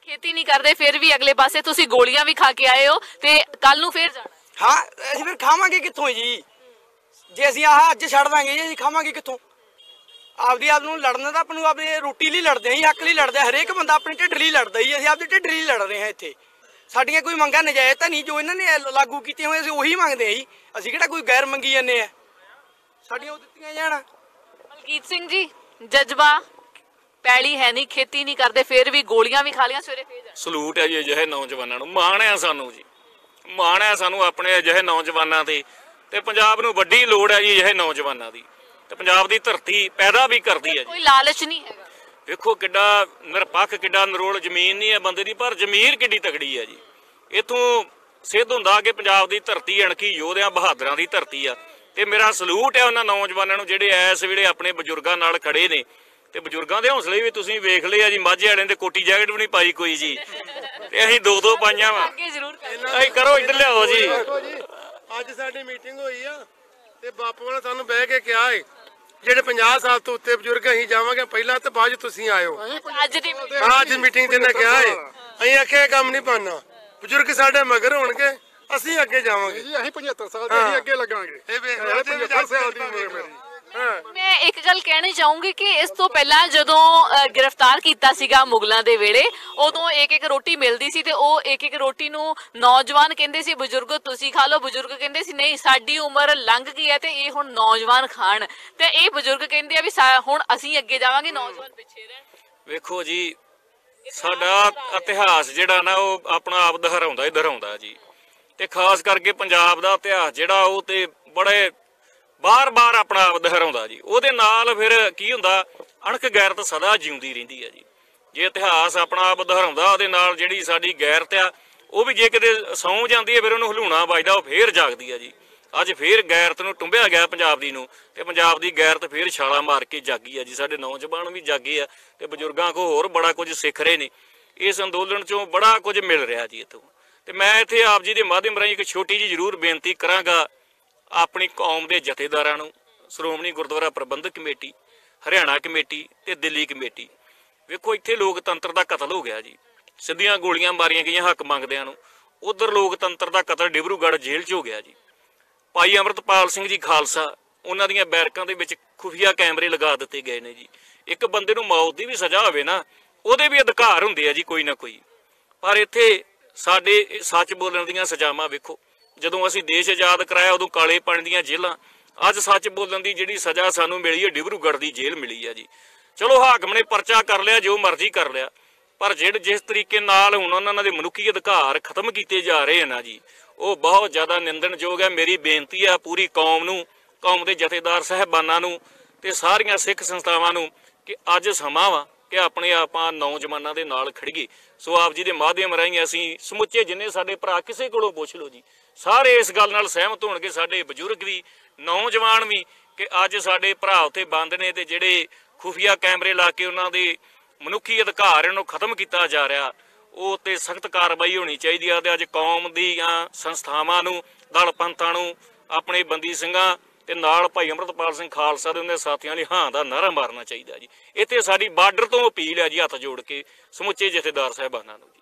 ਖੇਤੀ ਨਹੀਂ ਕਰਦੇ ਫਿਰ ਵੀ ਅਗਲੇ ਪਾਸੇ ਤੁਸੀਂ ਗੋਲੀਆਂ ਵੀ ਖਾ ਕੇ ਆਏ ਹੋ ਤੇ ਕੱਲ ਨੂੰ ਫੇਰ ਜਾਣਾ। ਹਾਂ ਅਸੀਂ ਫਿਰ ਖਾਵਾਂਗੇ ਕਿੱਥੋਂ ਜੀ? ਜੇ ਅਸੀਂ ਆਹ ਅੱਜ ਛੱਡ ਦਾਂਗੇ ਜੀ ਅਸੀਂ ਖਾਵਾਂਗੇ ਕਿੱਥੋਂ? ਆਪਦੀ ਆਪ ਨੂੰ ਲੜਨਾ ਤਾਂ ਆਪਾਂ ਨੂੰ ਆਪਣੀ ਰੋਟੀ ਲਈ ਲੜਦੇ ਆਂ ਜੀ, ਹੱਕ ਲਈ ਲੜਦੇ ਆ। ਹਰੇਕ ਬੰਦਾ ਆਪਣੇ ਢਿੱਡ ਲਈ ਲੜਦਾ ਜੀ, ਅਸੀਂ ਆਪਦੇ ਢਿੱਡ ਲਈ ਲੜ ਰਹੇ ਹਾਂ ਇੱਥੇ। ਸਾਡੀਆਂ ਕੋਈ ਮੰਗਾਂ ਨਜਾਇਜ਼ ਤਾਂ ਨਹੀਂ, ਜੋ ਇਹਨਾਂ ਨੇ ਲਾਗੂ ਕੀਤੀਆਂ ਹੋਈਆਂ ਅਸੀਂ ਉਹੀ ਮੰਗਦੇ ਹਾਂ ਜੀ। ਅਸੀਂ ਕਿਹੜਾ ਕੋਈ ਗੈਰ ਮੰਗੀ ਜਾਂਦੇ ਆ, ਸਾਡੀਆਂ ਉਹ ਦਿੱਤੀਆਂ ਜਾਣ। ਮਲਕੀਤ ਸਿੰਘ ਜੀ, ਜਜ਼ਬਾ ਪੈਲੀ ਹੈ ਨਹੀਂ, ਖੇਤੀ ਨਹੀਂ ਕਰਦੇ ਫਿਰ ਵੀ ਗੋਲੀਆਂ ਵੀ ਖਾ ਲਿਆ, ਸਵੇਰੇ ਫੇਰ ਜਾਣਾ। ਸਲੂਟ ਹੈ ਜੀ ਅਜਿਹੇ ਨੌਜਵਾਨਾਂ ਨੂੰ, ਮਾਣ ਹੈ ਸਾਨੂੰ ਜੀ, ਮਾਣ ਹੈ ਸਾਨੂੰ ਆਪਣੇ ਅਜਿਹੇ ਨੌਜਵਾਨਾਂ ਤੇ। ਤੇ ਪੰਜਾਬ ਨੂੰ ਵੱਡੀ ਲੋੜ ਹੈ ਜੀ ਅਜਿਹੇ ਨੌਜਵਾਨਾਂ ਦੀ, ਤੇ ਪੰਜਾਬ ਦੀ ਧਰਤੀ ਪੈਦਾ ਵੀ ਕਰਦੀ ਹੈ ਜੀ। ਕੋਈ ਲਾਲਚ ਨਹੀਂ ਹੈਗਾ। ਵੇਖੋ ਕਿੱਡਾ ਨਿਰਪੱਖ, ਕਿੱਡਾ ਨਰੋਲ ਜ਼ਮੀਨ ਨਹੀਂ ਹੈ ਬੰਦੇ ਦੀ, ਪਰ ਜ਼ਮੀਰ ਕਿੱਡੀ ਤਕੜੀ ਹੈ ਜੀ। ਇਥੋਂ ਸਿੱਧ ਹੁੰਦਾ ਕਿ ਪੰਜਾਬ ਦੀ ਧਰਤੀ ਅਣਖੀ ਯੋਧਿਆਂ ਬਹਾਦਰਾਂ ਦੀ ਧਰਤੀ ਆ। ਤੇ ਮੇਰਾ ਸਲੂਟ ਹੈ ਉਹਨਾਂ ਨੌਜਵਾਨਾਂ ਨੂੰ ਜਿਹੜੇ ਇਸ ਵੇਲੇ ਆਪਣੇ ਬਜ਼ੁਰਗਾਂ ਨਾਲ ਖੜੇ ਨੇ। ਤੇ ਬਜ਼ੁਰਗਾਂ ਦੇ ਹੌਸਲੇ ਵੀ ਤੁਸੀਂ ਵੇਖ ਲਏ ਆ ਜੀ, ਮਾਝੇ ਵਾਲਿਆਂ ਦੇ ਕੋਟੀ ਜੈਕਟ ਵੀ ਨਹੀਂ ਪਾਈ ਕੋਈ ਜੀ, ਤੇ ਅਸੀਂ ਦੋ ਦੋ ਪਾਈਆਂ ਵਾ। ਅੱਗੇ ਜ਼ਰੂਰ ਅਸੀਂ ਕਰੋ ਇੱਧਰ ਲਿਆਓ ਜੀ। ਅੱਜ ਸਾਡੀ ਮੀਟਿੰਗ ਹੋਈ ਆ ਤੇ ਬਾਪੂ ਨੇ ਸਾਨੂੰ ਬਹਿ ਕੇ ਕਿਹਾ ਏ ਜਿਹੜੇ ਪੰਜਾਹ ਸਾਲ ਤੋਂ ਉੱਤੇ ਬਜ਼ੁਰਗ ਅਸੀਂ ਜਾਵਾਂਗੇ ਪਹਿਲਾਂ ਤੇ ਬਾਅਦ ਤੁਸੀਂ ਆਇਓ। ਅੱਜ ਦੀ ਅੱਜ ਮੀਟਿੰਗ ਤੇ ਨੇ ਕਿਹਾ ਏ, ਅਸੀਂ ਆਖਿਆ ਕੰਮ ਨਹੀਂ ਪਾਣਾ, ਬਜ਼ੁਰਗ ਸਾਡੇ ਮਗਰ ਹੋਣਗੇ, ਅਸੀਂ ਅੱਗੇ ਜਾਵਾਂਗੇ ਜੀ। ਅਸੀਂ ਪਝੱਤਰ ਸਾਲ ਦੇ ਅਸੀਂ ਅੱਗੇ ਲੱਗਾਂਗੇ। ਇਹ ਵੇਖ ਲਓ ਤੇ ਪਝੱਤਰ ਸਾਲ ਦੀ ਉਮਰ ਮੇਰੀ। ਮੈਂ ਇੱਕ ਗੱਲ ਕਹਿਣੀ ਚਾਹੂੰਗੀ ਕਿ ਇਸ ਤੋਂ ਪਹਿਲਾਂ ਜਦੋਂ ਅ, ਗ੍ਰਿਫਤਾਰ ਕੀਤਾ ਸੀਗਾ ਮੁਗਲਾਂ ਦੇ ਵੇਲੇ, ਉਦੋਂ ਇੱਕ ਇੱਕ ਰੋਟੀ ਮਿਲਦੀ ਸੀ ਤੇ ਉਹ ਇੱਕ ਇੱਕ ਰੋਟੀ ਨੂੰ ਨੌਜਵਾਨ ਕਹਿੰਦੇ ਸੀ ਬਜ਼ੁਰਗੋ ਤੁਸੀਂ ਖਾ ਲਓ, ਬਜ਼ੁਰਗ ਕਹਿੰਦੇ ਸੀ ਨਹੀਂ ਸਾਡੀ ਉਮਰ ਲੰਘ ਗਈ ਹੈ ਤੇ ਇਹ ਹੁਣ ਨੌਜਵਾਨ ਖਾਣ, ਤੇ ਇਹ ਬਜ਼ੁਰਗ ਕਹਿੰਦੇ ਆ ਵੀ ਸਾ- ਹੁਣ ਅਸੀਂ ਅੱਗੇ ਜਾਵਾਂਗੇ, ਨੌਜਵਾਨ ਪਿੱਛੇ ਰਹਿਣ। ਵੇਖੋ ਜੀ, ਸਾਡਾ ਇਤਿਹਾਸ ਜਿਹੜਾ ਨਾ ਉਹ ਆਪਣਾ ਆਪ ਦੁਹਰਾਉਂਦਾ ਹੀ ਦੁਹਰਾਉਂਦਾ ਜੀ। ਤੇ ਖਾਸ ਕਰਕੇ ਪੰਜਾਬ ਦਾ ਇਤਿਹਾਸ ਜਿਹੜਾ ਉਹ ਤੇ ਬੜੇ ਬਾਰ-ਬਾਰ ਆਪਣਾ ਆਪ ਦੁਹਰਾਉਂਦਾ ਜੀ। ਉਹਦੇ ਨਾਲ ਫਿਰ ਕੀ ਹੁੰਦਾ, ਅਣਖ ਗੈਰਤ ਸਦਾ ਜਿਉਂਦੀ ਰਹਿੰਦੀ ਹੈ ਜੀ। ਜੇ ਇਤਿਹਾਸ ਆਪਣਾ ਆਪ ਦੁਹਰਾਉਂਦਾ, ਉਹਦੇ ਨਾਲ ਜਿਹੜੀ ਸਾਡੀ ਗੈਰਤ ਆ ਉਹ ਵੀ ਜੇ ਕਿਤੇ ਸੌਂ ਜਾਂਦੀ ਹੈ ਫਿਰ ਉਹਨੂੰ ਹਲੂਣਾ ਵੱਜਦਾ, ਉਹ ਫੇਰ ਜਾਗਦੀ ਹੈ ਜੀ। ਅੱਜ ਫੇਰ ਗੈਰਤ ਨੂੰ ਟੁੰਬਿਆ ਗਿਆ ਪੰਜਾਬ ਦੀ ਨੂੰ, ਤੇ ਪੰਜਾਬ ਦੀ ਗੈਰਤ ਫੇਰ ਛਾਲਾ ਮਾਰ ਕੇ ਜਾਗੀ ਆ ਜੀ। ਸਾਡੇ ਨੌਜਵਾਨ ਵੀ ਜਾਗੇ ਆ ਤੇ ਬਜ਼ੁਰਗਾਂ ਕੋ ਹੋਰ ਬੜਾ ਕੁਝ ਸਿੱਖ ਰਹੇ ਨੇ। ਇਸ ਅੰਦੋਲਨ ਚੋਂ ਬੜਾ ਕੁਝ ਮਿਲ ਰਿਹਾ ਜੀ ਇੱਥੋਂ। ਤੇ ਮੈਂ ਇੱਥੇ ਆਪ ਜੀ ਦੇ ਮਾਧਿਅਮ ਰਾਹੀਂ ਇੱਕ ਛੋਟੀ ਜਿਹੀ ਜ਼ਰੂਰ ਬੇਨਤੀ ਕਰਾਂਗਾ ਆਪਣੀ ਕੌਮ ਦੇ ਜਥੇਦਾਰਾਂ ਨੂੰ, ਸ਼੍ਰੋਮਣੀ ਗੁਰਦੁਆਰਾ ਪ੍ਰਬੰਧਕ ਕਮੇਟੀ, ਹਰਿਆਣਾ ਕਮੇਟੀ ਤੇ ਦਿੱਲੀ ਕਮੇਟੀ। ਵੇਖੋ ਇੱਥੇ ਲੋਕਤੰਤਰ ਦਾ ਕਤਲ ਹੋ ਗਿਆ ਜੀ, ਸਿੱਧੀਆਂ ਗੋਲੀਆਂ ਮਾਰੀਆਂ ਗਈਆਂ ਹੱਕ ਮੰਗਦਿਆਂ ਨੂੰ। ਉਧਰ ਲੋਕਤੰਤਰ ਦਾ ਕਤਲ ਡਿਬਰੂਗੜ੍ਹ ਜੇਲ੍ਹ 'ਚ ਹੋ ਗਿਆ ਜੀ। ਭਾਈ ਅੰਮ੍ਰਿਤਪਾਲ ਸਿੰਘ ਜੀ ਖਾਲਸਾ, ਉਹਨਾਂ ਦੀਆਂ ਬੈਰਕਾਂ ਦੇ ਵਿੱਚ ਖੁਫੀਆ ਕੈਮਰੇ ਲਗਾ ਦਿੱਤੇ ਗਏ ਨੇ ਜੀ। ਇੱਕ ਬੰਦੇ ਨੂੰ ਮੌਤ ਦੀ ਵੀ ਸਜ਼ਾ ਹੋਵੇ ਨਾ, ਉਹਦੇ ਵੀ ਅਧਿਕਾਰ ਹੁੰਦੇ ਆ ਜੀ ਕੋਈ ਨਾ ਕੋਈ। ਪਰ ਇੱਥੇ ਸਾਡੇ ਸੱਚ ਬੋਲਣ ਦੀਆਂ ਸਜ਼ਾਵਾਂ ਵੇਖੋ, ਜਦੋਂ ਅਸੀਂ ਦੇਸ਼ ਆਜ਼ਾਦ ਕਰਾਇਆ ਉਦੋਂ ਕਾਲੇ ਪਾਣੀ ਦੀਆਂ ਜੇਲ੍ਹਾਂ, ਅੱਜ ਸੱਚ ਬੋਲਣ ਦੀ ਜਿਹੜੀ ਸਜ਼ਾ ਸਾਨੂੰ ਮਿਲੀ ਹੈ ਡਿਬਰੂਗੜ੍ਹ ਦੀ ਜੇਲ੍ਹ ਮਿਲੀ ਹੈ ਜੀ। ਚਲੋ ਹਾਕਮ ਨੇ ਪਰਚਾ ਕਰ ਲਿਆ, ਜੋ ਮਰਜ਼ੀ ਕਰ ਲਿਆ, ਪਰ ਜਿਹੜੇ ਜਿਸ ਤਰੀਕੇ ਨਾਲ ਹੁਣ ਉਹਨਾਂ ਦੇ ਮਨੁੱਖੀ ਅਧਿਕਾਰ ਖਤਮ ਕੀਤੇ ਜਾ ਰਹੇ ਹਨ ਜੀ, ਉਹ ਬਹੁਤ ਜ਼ਿਆਦਾ ਨਿੰਦਣਯੋਗ ਹੈ। ਮੇਰੀ ਬੇਨਤੀ ਹੈ ਪੂਰੀ ਕੌਮ ਨੂੰ, ਕੌਮ ਦੇ ਜਥੇਦਾਰ ਸਾਹਿਬਾਨਾਂ ਨੂੰ ਤੇ ਸਾਰੀਆਂ ਸਿੱਖ ਸੰਸਥਾਵਾਂ ਨੂੰ ਕਿ ਅੱਜ ਸਮਾਂ ਵਾ ਕਿ ਆਪਣੇ ਆਪਾਂ ਨੌਜਵਾਨਾਂ ਦੇ ਨਾਲ ਖੜੀਏ। ਸੋ ਆਪ ਜੀ ਦੇ ਮਾਧਿਅਮ ਰਾਹੀਂ ਅਸੀਂ ਸਮੁੱਚੇ ਜਿੰਨੇ ਸਾਡੇ ਭਰਾ, ਕਿਸੇ ਕੋਲੋਂ ਪੁੱਛ ਲਓ ਜੀ, ਸਾਰੇ ਇਸ ਗੱਲ ਨਾਲ ਸਹਿਮਤ ਹੋਣਗੇ, ਸਾਡੇ ਬਜ਼ੁਰਗ ਵੀ, ਨੌਜਵਾਨ ਵੀ, ਕਿ ਅੱਜ ਸਾਡੇ ਭਰਾ ਉੱਥੇ ਬੰਦ ਨੇ ਤੇ ਜਿਹੜੇ ਖੁਫੀਆ ਕੈਮਰੇ ਲਾ ਕੇ ਉਹਨਾਂ ਦੇ ਮਨੁੱਖੀ ਅਧਿਕਾਰ ਇਹਨੂੰ ਖਤਮ ਕੀਤਾ ਜਾ ਰਿਹਾ, ਉਹ ਤੇ ਸਖਤ ਕਾਰਵਾਈ ਹੋਣੀ ਚਾਹੀਦੀ ਆ। ਤੇ ਅੱਜ ਕੌਮ ਦੀਆਂ ਸੰਸਥਾਵਾਂ ਨੂੰ, ਦਲ ਪੰਥਾਂ ਨੂੰ, ਆਪਣੇ ਬੰਦੀ ਸਿੰਘਾਂ ਤੇ ਨਾਲ ਭਾਈ ਅੰਮ੍ਰਿਤਪਾਲ ਸਿੰਘ ਖਾਲਸਾ ਦੇ ਉਹਨਾਂ ਸਾਥੀਆਂ ਲਈ ਹਾਂ ਦਾ ਨਾਅਰਾ ਮਾਰਨਾ ਚਾਹੀਦਾ ਜੀ। ਇੱਥੇ ਸਾਡੀ ਬਾਰਡਰ ਤੋਂ ਅਪੀਲ ਹੈ ਜੀ, ਹੱਥ ਜੋੜ ਕੇ ਸਮੁੱਚੇ ਜਥੇਦਾਰ ਸਾਹਿਬਾਨਾਂ ਨੂੰ ਜੀ।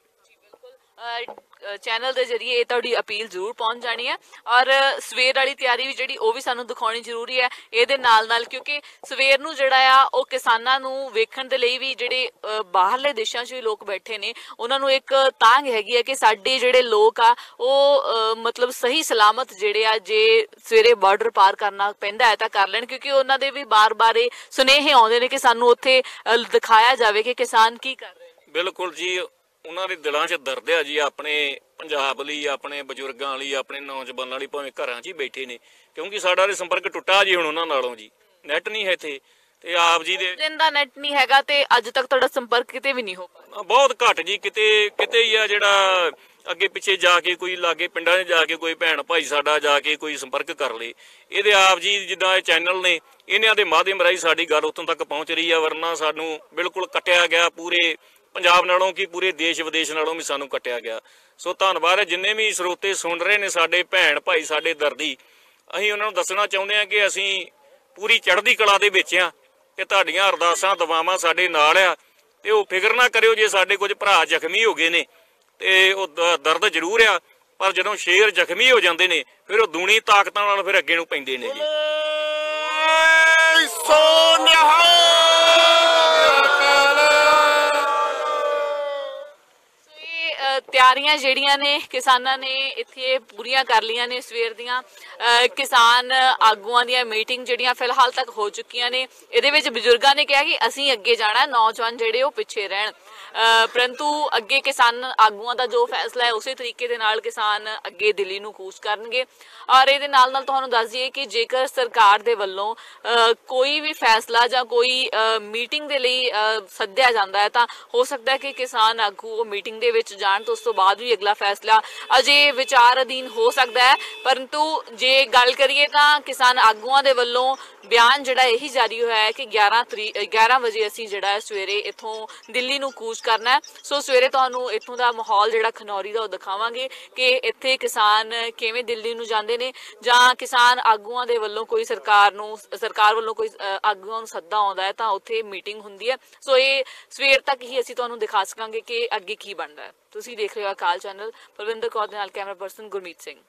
ਚੈਨਲ ਦੇ ਜਰੀਏ ਇਹ ਤੁਹਾਡੀ ਅਪੀਲ ਜ਼ਰੂਰ ਪਹੁੰਚ ਜਾਣੀ ਹੈ, ਔਰ ਸਵੇਰ ਵਾਲੀ ਤਿਆਰੀ ਵੀ ਜਿਹੜੀ ਉਹ ਵੀ ਸਾਨੂੰ ਦਿਖਾਉਣੀ ਜ਼ਰੂਰੀ ਹੈ ਇਹਦੇ ਨਾਲ ਨਾਲ, ਕਿਉਂਕਿ ਸਵੇਰ ਨੂੰ ਜਿਹੜਾ ਆ ਉਹ ਕਿਸਾਨਾਂ ਨੂੰ ਵੇਖਣ ਦੇ ਲਈ ਵੀ ਜਿਹੜੇ ਬਾਹਰਲੇ ਦੇਸ਼ਾਂ 'ਚ ਵੀ ਲੋਕ ਬੈਠੇ ਨੇ, ਉਹਨਾਂ ਨੂੰ ਇੱਕ ਤਾਂਘ ਹੈਗੀ ਹੈ ਕਿ ਸਾਡੇ ਜਿਹੜੇ ਲੋਕ ਆ ਉਹ ਮਤਲਬ ਸਹੀ ਸਲਾਮਤ ਜਿਹੜੇ ਆ, ਜੇ ਸਵੇਰੇ ਬਾਰਡਰ ਪਾਰ ਕਰਨਾ ਪੈਂਦਾ ਹੈ ਤਾਂ ਕਰ ਲੈਣ, ਕਿਉਂਕਿ ਉਹਨਾਂ ਦੇ ਵੀ ਬਾਰ-ਬਾਰ ਇਹ ਸੁਨੇਹੇ ਆਉਂਦੇ ਨੇ ਕਿ ਸਾਨੂੰ ਉੱਥੇ ਦਿਖਾਇਆ ਜਾਵੇ ਕਿ ਕਿਸਾਨ ਕੀ ਕਰ ਰਹੇ ਨੇ। ਬਿਲਕੁਲ ਜੀ, ਉਹਨਾਂ ਦੇ ਦਿਲਾਂ 'ਚ ਦਰਦ ਆ ਜੀ ਆਪਣੇ ਪੰਜਾਬ ਲਈ, ਆਪਣੇ ਬਜ਼ੁਰਗਾਂ ਲਈ, ਆਪਣੇ ਨੌਜਵਾਨਾਂ ਲਈ, ਭਾਵੇਂ ਘਰਾਂ 'ਚ ਹੀ ਬੈਠੇ ਨੇ, ਕਿਉਂਕਿ ਸਾਡਾ ਤੇ ਸੰਪਰਕ ਟੁੱਟਾ ਜੀ ਹੁਣ ਉਹਨਾਂ ਨਾਲੋਂ ਜੀ। ਨੈਟ ਨਹੀਂ ਹੈ ਇੱਥੇ, ਤੇ ਆਪ ਜੀ ਦੇ ਦਿਨ ਦਾ ਨੈਟ ਨਹੀਂ ਹੈਗਾ ਤੇ ਅੱਜ ਤੱਕ ਤੁਹਾਡਾ ਸੰਪਰਕ ਕਿਤੇ ਵੀ ਨਹੀਂ ਹੋ ਪਾਇਆ। ਬਹੁਤ ਘੱਟ ਜੀ, ਕਿਤੇ ਕਿਤੇ ਹੀ ਆ ਜਿਹੜਾ ਅੱਗੇ ਪਿੱਛੇ ਜਾ ਕੇ ਕੋਈ ਲਾਗੇ ਪਿੰਡਾਂ 'ਚ ਜਾ ਕੇ ਕੋਈ ਭੈਣ ਭਾਈ ਸਾਡਾ ਜਾ ਕੇ ਕੋਈ ਸੰਪਰਕ ਕਰ ਲੇ। ਇਹਦੇ ਆਪ ਜੀ ਜਿੱਦਾਂ ਇਹ ਚੈਨਲ ਨੇ, ਇਹਨਾਂ ਦੇ ਮਾਧਿਅਮ ਰਾਹੀਂ ਸਾਡੀ ਗੱਲ ਉੱਥੋਂ ਤੱਕ ਪਹੁੰਚ ਰਹੀ ਆ, ਵਰਨਾ ਸਾਨੂੰ ਬਿਲਕੁਲ ਕੱਟਿਆ ਗਿਆ, ਪੂਰੇ ਪੰਜਾਬ ਨਾਲੋਂ ਕੀ ਪੂਰੇ ਦੇਸ਼ ਵਿਦੇਸ਼ ਨਾਲੋਂ ਵੀ ਸਾਨੂੰ ਕੱਟਿਆ ਗਿਆ। ਸੋ ਧੰਨਵਾਦ ਹੈ ਜਿੰਨੇ ਵੀ ਸਰੋਤੇ ਸੁਣ ਰਹੇ ਨੇ, ਸਾਡੇ ਭੈਣ ਭਾਈ, ਸਾਡੇ ਦਰਦੀ। ਅਸੀਂ ਉਹਨਾਂ ਨੂੰ ਦੱਸਣਾ ਚਾਹੁੰਦੇ ਹਾਂ ਕਿ ਅਸੀਂ ਪੂਰੀ ਚੜ੍ਹਦੀ ਕਲਾ ਦੇ ਵਿੱਚ ਆ, ਕਿ ਤੁਹਾਡੀਆਂ ਅਰਦਾਸਾਂ ਦੁਆਵਾਂ ਸਾਡੇ ਨਾਲ ਆ। ਤੇ ਉਹ ਫਿਕਰ ਨਾ ਕਰਿਓ ਜੇ ਸਾਡੇ ਕੁਝ ਭਰਾ ਜ਼ਖਮੀ ਹੋ ਗਏ ਨੇ ਤੇ ਉਹ ਦ- ਦਰਦ ਜ਼ਰੂਰ ਆ, ਪਰ ਜਦੋਂ ਸ਼ੇਰ ਜ਼ਖਮੀ ਹੋ ਜਾਂਦੇ ਨੇ ਫਿਰ ਉਹ ਦੂਣੀ ਤਾਕਤਾਂ ਨਾਲ ਫਿਰ ਅੱਗੇ ਨੂੰ ਪੈਂਦੇ ਨੇ ਜੀ। ਅ, ਤਿਆਰੀਆਂ ਜਿਹੜੀਆਂ ਨੇ ਕਿਸਾਨਾਂ ਨੇ ਇੱਥੇ ਪੂਰੀਆਂ ਕਰ ਲਈਆਂ ਨੇ ਸਵੇਰ ਦੀਆਂ। ਅ, ਕਿਸਾਨ ਆਗੂਆਂ ਦੀਆਂ ਮੀਟਿੰਗ ਜਿਹੜੀਆਂ ਫਿਲਹਾਲ ਤੱਕ ਹੋ ਚੁੱਕੀਆਂ ਨੇ। ਇਹਦੇ ਵਿੱਚ ਬਜ਼ੁਰਗਾਂ ਨੇ ਕਿਹਾ ਕਿ ਅਸੀਂ ਅੱਗੇ ਜਾਣਾ, ਨੌਜਵਾਨ ਜਿਹੜੇ ਉਹ ਪਿੱਛੇ ਰਹਿਣ। ਅ, ਪਰੰਤੂ ਅੱਗੇ ਕਿਸਾਨ ਆਗੂਆਂ ਦਾ ਜੋ ਫੈਸਲਾ ਹੈ ਉਸੇ ਤਰੀਕੇ ਦੇ ਨਾਲ ਕਿਸਾਨ ਅੱਗੇ ਦਿੱਲੀ ਨੂੰ ਕੂਚ ਕਰਨਗੇ। ਔਰ ਇਹਦੇ ਨਾਲ ਨਾਲ ਤੁਹਾਨੂੰ ਦੱਸ ਦਈਏ ਕਿ ਜੇਕਰ ਸਰਕਾਰ ਦੇ ਵੱਲੋਂ ਅ, ਕੋਈ ਵੀ ਫੈਸਲਾ ਜਾਂ ਕੋਈ ਅ, ਮੀਟਿੰਗ ਦੇ ਲਈ ਅ, ਸੱਦਿਆ ਜਾਂਦਾ ਹੈ ਤਾਂ ਹੋ ਸਕਦਾ ਹੈ ਕਿ ਕਿਸਾਨ ਆਗੂ ਉਹ ਮੀਟਿੰਗ ਦੇ ਵਿੱਚ ਜਾਣ ਤੋਂ ਉਸ ਤੋਂ ਬਾਅਦ ਵੀ ਅਗਲਾ ਫੈਸਲਾ ਅਜੇ ਵਿਚਾਰ ਅਧੀਨ ਹੋ ਸਕਦਾ ਹੈ। ਪਰੰਤੂ ਜੇ ਗੱਲ ਕਰੀਏ ਤਾਂ ਕਿਸਾਨ ਆਗੂਆਂ ਦੇ ਵੱਲੋਂ ਬਿਆਨ ਜਿਹੜਾ ਇਹੀ ਜਾਰੀ ਹੋਇਆ ਹੈ ਕਿ ਗਿਆਰਾਂ ਤਰੀਕ ਗਿਆਰਾਂ ਵਜੇ ਅਸੀਂ ਜਿਹੜਾ ਹੈ ਸਵੇਰੇ ਇੱਥੋਂ ਦਿੱਲੀ ਨੂੰ ਕੂਚ ਕਰਨਾ ਹੈ। ਸੋ ਸਵੇਰੇ ਤੁਹਾਨੂੰ ਇੱਥੋਂ ਦਾ ਮਾਹੌਲ ਜਿਹੜਾ ਖਨੌਰੀ ਦਾ ਉਹ ਦਿਖਾਵਾਂਗੇ ਕਿ ਇੱਥੇ ਕਿਸਾਨ ਕਿਵੇਂ ਦਿੱਲੀ ਨੂੰ ਜਾਂਦੇ ਨੇ ਜਾਂ ਕਿਸਾਨ ਆਗੂਆਂ ਦੇ ਵੱਲੋਂ ਕੋਈ ਸਰਕਾਰ ਨੂੰ ਸਰਕਾਰ ਵੱਲੋਂ ਕੋਈ ਅ, ਆਗੂਆਂ ਨੂੰ ਸੱਦਾ ਆਉਂਦਾ ਹੈ ਤਾਂ ਉੱਥੇ ਮੀਟਿੰਗ ਹੁੰਦੀ ਹੈ। ਸੋ ਇਹ ਸਵੇਰ ਤੱਕ ਹੀ ਅਸੀਂ ਤੁਹਾਨੂੰ ਦਿਖਾ ਸਕਾਂਗੇ ਕਿ ਅੱਗੇ ਕੀ ਬਣਦਾ ਹੈ। ਤੁਸੀਂ ਦੇਖ ਰਹੇ ਹੋ ਅਕਾਲ ਚੈਨਲ। ਪਰਵਿੰਦਰ ਕੌਰ ਦੇ ਨਾਲ ਕੈਮਰਾ ਪਰਸਨ ਗੁਰਮੀਤ ਸਿੰਘ।